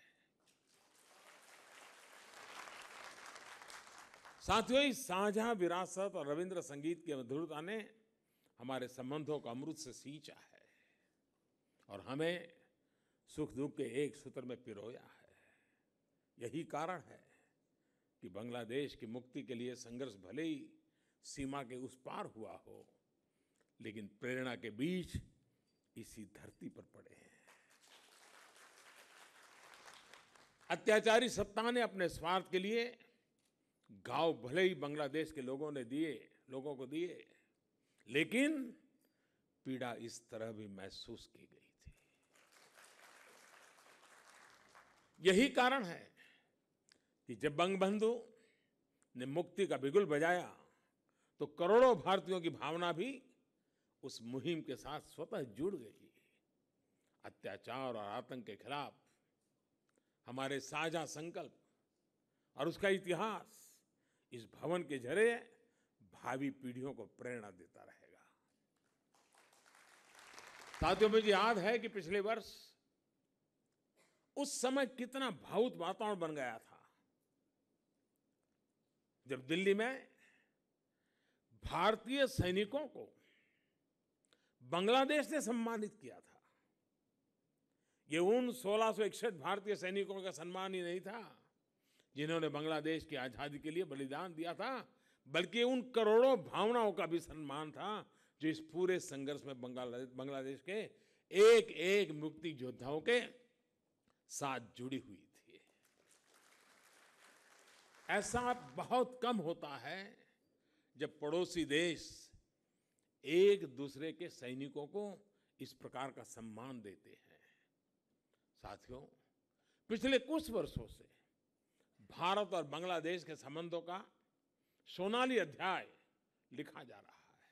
साथियों, इस साझा विरासत और रविंद्र संगीत की मधुरता ने हमारे संबंधों को अमृत से सींचा है और हमें सुख दुख के एक सूत्र में पिरोया है। यही कारण है कि बांग्लादेश की मुक्ति के लिए संघर्ष भले ही सीमा के उस पार हुआ हो, लेकिन प्रेरणा के बीज इसी धरती पर पड़े हैं। अत्याचारी सत्ता ने अपने स्वार्थ के लिए गांव भले ही बांग्लादेश के लोगों को दिए, लेकिन पीड़ा इस तरह भी महसूस की गई थी। यही कारण है कि जब बंगबंधु ने मुक्ति का बिगुल बजाया तो करोड़ों भारतीयों की भावना भी उस मुहिम के साथ स्वतः जुड़ गई। अत्याचार और आतंक के खिलाफ हमारे साझा संकल्प और उसका इतिहास इस भवन के जरिए भावी पीढ़ियों को प्रेरणा देता रहेगा। साथियों, मुझे याद है कि पिछले वर्ष उस समय कितना भावुक वातावरण बन गया था जब दिल्ली में भारतीय सैनिकों को बांग्लादेश ने सम्मानित किया था। ये उन 1661 भारतीय सैनिकों का सम्मान ही नहीं था जिन्होंने बांग्लादेश की आजादी के लिए बलिदान दिया था, बल्कि उन करोड़ों भावनाओं का भी सम्मान था जो इस पूरे संघर्ष में बांग्लादेश के एक एक मुक्ति योद्धाओं के साथ जुड़ी हुई थी। ऐसा बहुत कम होता है जब पड़ोसी देश एक दूसरे के सैनिकों को इस प्रकार का सम्मान देते हैं। साथियों, पिछले कुछ वर्षों से भारत और बांग्लादेश के संबंधों का सोनाली अध्याय लिखा जा रहा है।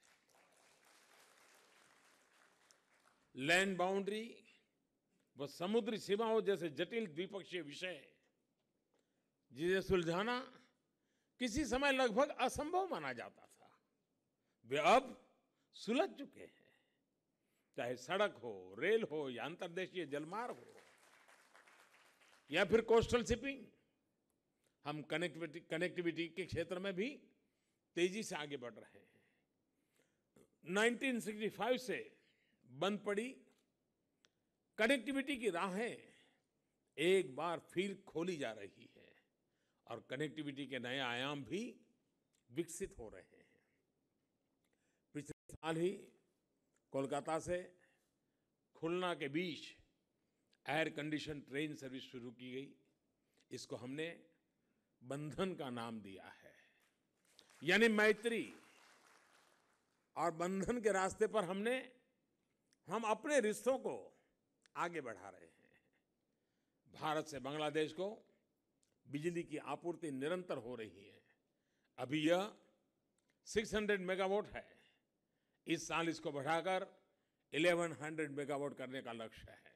लैंड बाउंड्री व समुद्री सीमाओं जैसे जटिल द्विपक्षीय विषय जिसे सुलझाना किसी समय लगभग असंभव माना जाता था, वे अब सुलझ चुके हैं। चाहे सड़क हो, रेल हो या अंतर्देशीय जलमार्ग हो या फिर कोस्टल शिपिंग, हम कनेक्टिविटी के क्षेत्र में भी तेजी से आगे बढ़ रहे हैं। 1965 से बंद पड़ी कनेक्टिविटी की राहें एक बार फिर खोली जा रही है और कनेक्टिविटी के नए आयाम भी विकसित हो रहे हैं। पिछले साल ही कोलकाता से खुलना के बीच एयर कंडीशन ट्रेन सर्विस शुरू की गई। इसको हमने बंधन का नाम दिया है, यानी मैत्री। और बंधन के रास्ते पर हम अपने रिश्तों को आगे बढ़ा रहे हैं। भारत से बांग्लादेश को बिजली की आपूर्ति निरंतर हो रही है। अभी यह 600 मेगावाट है। इस साल इसको बढ़ाकर 1100 मेगावाट करने का लक्ष्य है।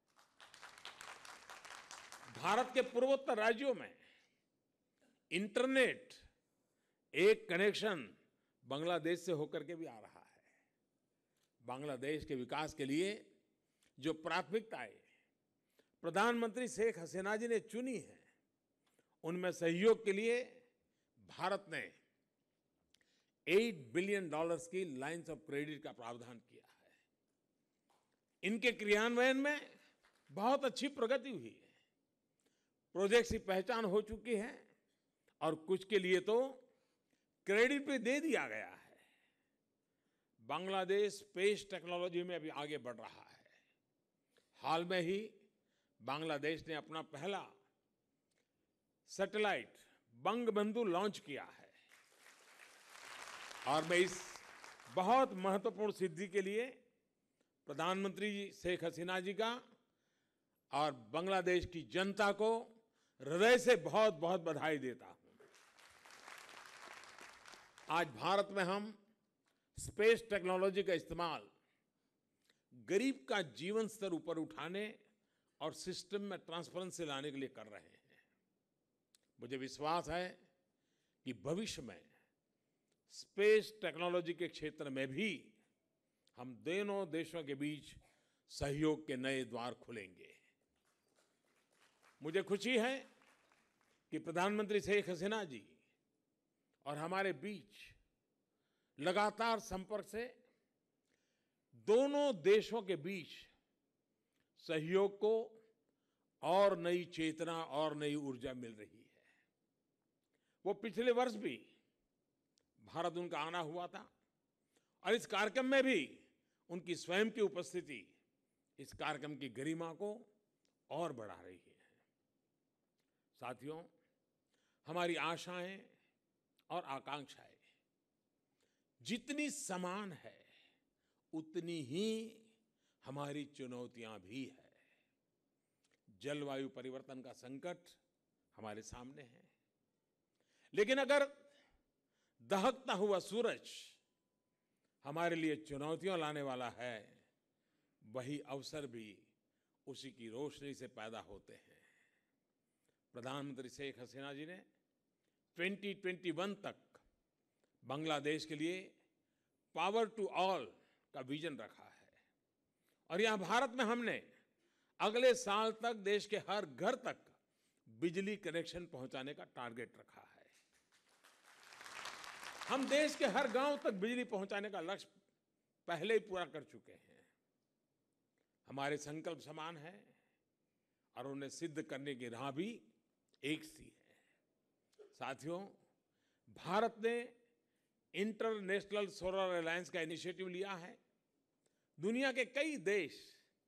भारत के पूर्वोत्तर राज्यों में इंटरनेट एक कनेक्शन बांग्लादेश से होकर के भी आ रहा है। बांग्लादेश के विकास के लिए जो प्राथमिकताएं प्रधानमंत्री शेख हसीना जी ने चुनी है, उनमें सहयोग के लिए भारत ने $8 बिलियन की लाइन्स ऑफ क्रेडिट का प्रावधान किया है। इनके क्रियान्वयन में बहुत अच्छी प्रगति हुई है। प्रोजेक्ट्स की पहचान हो चुकी है और कुछ के लिए तो क्रेडिट भी दे दिया गया है। बांग्लादेश स्पेस टेक्नोलॉजी में अभी आगे बढ़ रहा है। हाल में ही बांग्लादेश ने अपना पहला सैटेलाइट बंगबंधु लॉन्च किया है और मैं इस बहुत महत्वपूर्ण सिद्धि के लिए प्रधानमंत्री शेख हसीना जी का और बांग्लादेश की जनता को हृदय से बहुत बहुत बधाई देता हूं। आज भारत में हम स्पेस टेक्नोलॉजी का इस्तेमाल गरीब का जीवन स्तर ऊपर उठाने और सिस्टम में ट्रांसपेरेंसी लाने के लिए कर रहे हैं। मुझे विश्वास है कि भविष्य में स्पेस टेक्नोलॉजी के क्षेत्र में भी हम दोनों देशों के बीच सहयोग के नए द्वार खुलेंगे। मुझे खुशी है कि प्रधानमंत्री शेख हसीना जी और हमारे बीच लगातार संपर्क से दोनों देशों के बीच सहयोग को और नई चेतना और नई ऊर्जा मिल रही है। वो पिछले वर्ष भी भारत उनका आना हुआ था और इस कार्यक्रम में भी उनकी स्वयं की उपस्थिति इस कार्यक्रम की गरिमा को और बढ़ा रही है। साथियों, हमारी आशाएं और आकांक्षाएं जितनी समान है उतनी ही हमारी चुनौतियां भी है। जलवायु परिवर्तन का संकट हमारे सामने है, लेकिन अगर दहकता हुआ सूरज हमारे लिए चुनौतियां लाने वाला है, वही अवसर भी उसी की रोशनी से पैदा होते हैं। प्रधानमंत्री शेख हसीना जी ने 2021 तक बांग्लादेश के लिए पावर टू ऑल का विजन रखा है और यहां भारत में हमने अगले साल तक देश के हर घर तक बिजली कनेक्शन पहुंचाने का टारगेट रखा है। हम देश के हर गांव तक बिजली पहुंचाने का लक्ष्य पहले ही पूरा कर चुके हैं। हमारे संकल्प समान है और उन्हें सिद्ध करने की राह भी एक सी है। साथियों, भारत ने इंटरनेशनल सोलर अलायंस का इनिशिएटिव लिया है। दुनिया के कई देश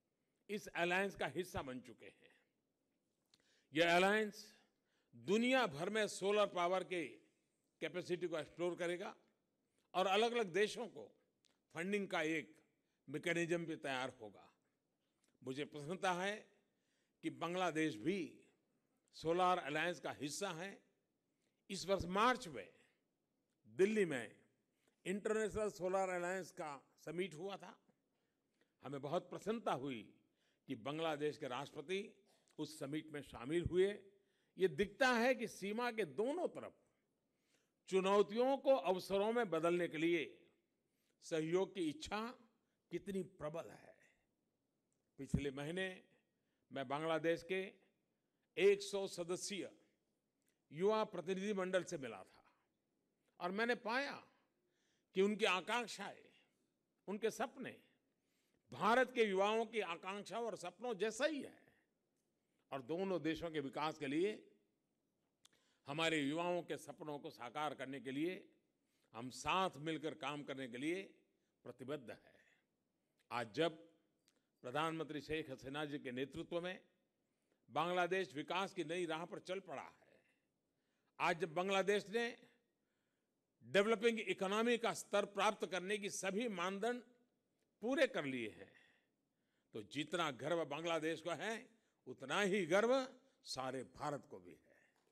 इस अलायंस का हिस्सा बन चुके हैं। यह अलायंस दुनिया भर में सोलर पावर के कैपेसिटी को एक्सप्लोर करेगा और अलग अलग देशों को फंडिंग का एक मैकेनिज्म भी तैयार होगा। मुझे प्रसन्नता है कि बांग्लादेश भी सोलर अलायंस का हिस्सा है। इस वर्ष मार्च में दिल्ली में इंटरनेशनल सोलर अलायंस का समिट हुआ था। हमें बहुत प्रसन्नता हुई कि बांग्लादेश के राष्ट्रपति उस समिट में शामिल हुए। ये दिखता है कि सीमा के दोनों तरफ चुनौतियों को अवसरों में बदलने के लिए सहयोग की इच्छा कितनी प्रबल है। पिछले महीने मैं बांग्लादेश के 100 सदस्यीय युवा प्रतिनिधि मंडल से मिला था और मैंने पाया कि उनकी आकांक्षाएं, उनके सपने भारत के युवाओं की आकांक्षाओं और सपनों जैसा ही है और दोनों देशों के विकास के लिए, हमारे युवाओं के सपनों को साकार करने के लिए हम साथ मिलकर काम करने के लिए प्रतिबद्ध है। आज जब प्रधानमंत्री शेख हसीना जी के नेतृत्व में बांग्लादेश विकास की नई राह पर चल पड़ा है, आज जब बांग्लादेश ने डेवलपिंग इकोनॉमी का स्तर प्राप्त करने की सभी मानदंड पूरे कर लिए हैं, तो जितना गर्व बांग्लादेश को है उतना ही गर्व सारे भारत को भी है।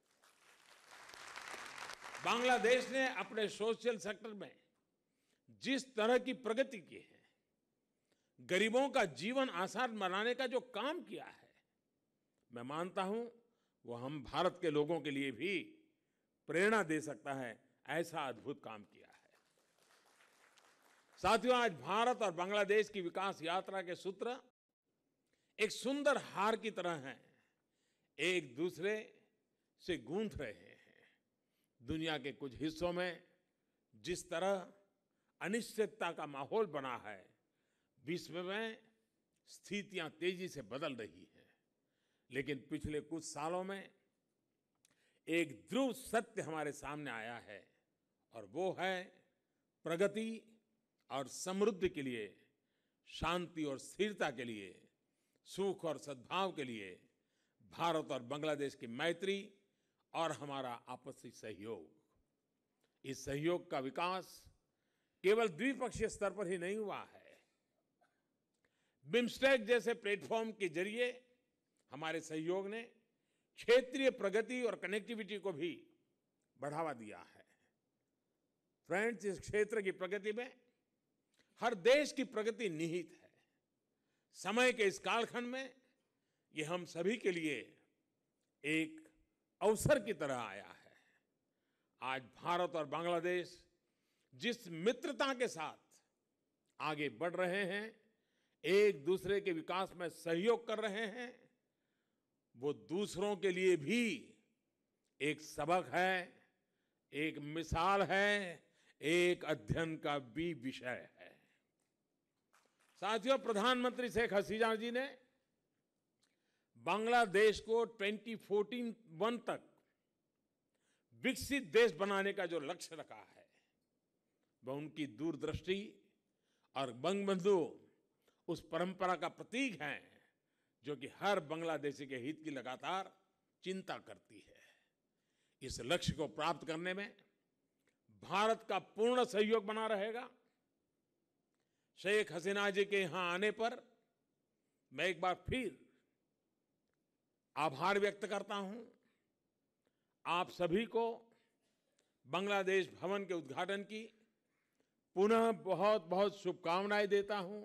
बांग्लादेश ने अपने सोशल सेक्टर में जिस तरह की प्रगति की है, गरीबों का जीवन आसान बनाने का जो काम किया है, मैं मानता हूं वो हम भारत के लोगों के लिए भी प्रेरणा दे सकता है। ऐसा अद्भुत काम किया है। साथियों, आज भारत और बांग्लादेश की विकास यात्रा के सूत्र एक सुंदर हार की तरह हैं, एक दूसरे से गूंथ रहे हैं। दुनिया के कुछ हिस्सों में जिस तरह अनिश्चितता का माहौल बना है, विश्व में स्थितियां तेजी से बदल रही हैं, लेकिन पिछले कुछ सालों में एक ध्रुव सत्य हमारे सामने आया है और वो है प्रगति और समृद्धि के लिए, शांति और स्थिरता के लिए, सुख और सद्भाव के लिए भारत और बांग्लादेश की मैत्री और हमारा आपसी सहयोग। इस सहयोग का विकास केवल द्विपक्षीय स्तर पर ही नहीं हुआ है। बिम्स्टेक जैसे प्लेटफॉर्म के जरिए हमारे सहयोग ने क्षेत्रीय प्रगति और कनेक्टिविटी को भी बढ़ावा दिया है। फ्रेंड्स, इस क्षेत्र की प्रगति में हर देश की प्रगति निहित है। समय के इस कालखंड में ये हम सभी के लिए एक अवसर की तरह आया है। आज भारत और बांग्लादेश जिस मित्रता के साथ आगे बढ़ रहे हैं, एक दूसरे के विकास में सहयोग कर रहे हैं, वो दूसरों के लिए भी एक सबक है, एक मिसाल है, एक अध्ययन का भी विषय है। साथियों, प्रधानमंत्री शेख हसीना जी ने बांग्लादेश को 2014 तक विकसित देश बनाने का जो लक्ष्य रखा है, वह उनकी दूरदृष्टि और बंगबंधु उस परंपरा का प्रतीक है जो कि हर बांग्लादेशी के हित की लगातार चिंता करती है। इस लक्ष्य को प्राप्त करने में भारत का पूर्ण सहयोग बना रहेगा। शेख हसीना जी के यहां आने पर मैं एक बार फिर आभार व्यक्त करता हूं। आप सभी को बांग्लादेश भवन के उद्घाटन की पुनः बहुत बहुत शुभकामनाएं देता हूं।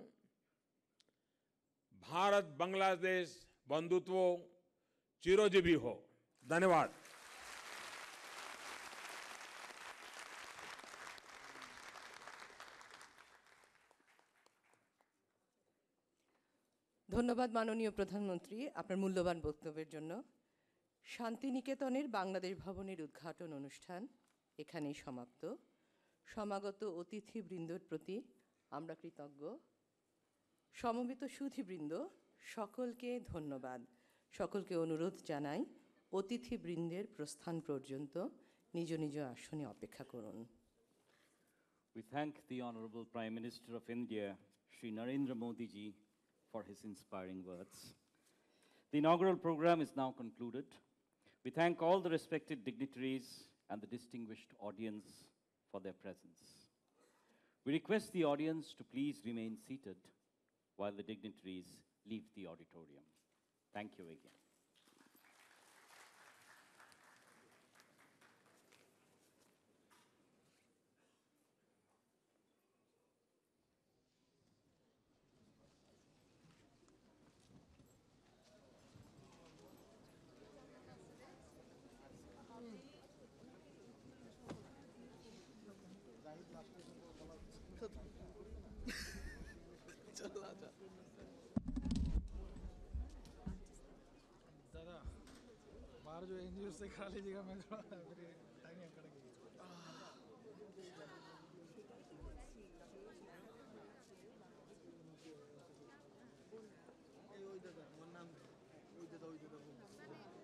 भारत बांग्लादेश बंधुत्व चिरंजीवी हो। धन्यवाद। ধন্যবাদ মাননীয় প্রধানমন্ত্রী আপনার মূল্যবান বক্তব্যের জন্য। শান্তিনিকেতনের বাংলাদেশ ভবনের উদ্ঘাটন অনুষ্ঠান এখানেই সমাপ্ত। সমাগত অতিথিবৃন্দর প্রতি আমরা কৃতজ্ঞ। সমবেত সুধীবৃন্দ সকলকে ধন্যবাদ। সকলকে অনুরোধ জানাই অতিথিবৃন্দের প্রস্থান পর্যন্ত নিজ নিজ আসনে অপেক্ষা করুন। We thank the Honorable Prime Minister of India, Shri Narendra Modi ji, for his inspiring words. The inaugural program is now concluded. We thank all the respected dignitaries and the distinguished audience for their presence. We request the audience to please remain seated while the dignitaries leave the auditorium. Thank you again. दादा बाहर जो एनजीओ से करा लीजिएगा मैं थोड़ा मेरी टाइम यहाँ कट गई ওই দাদা আমার নাম ওই দাদা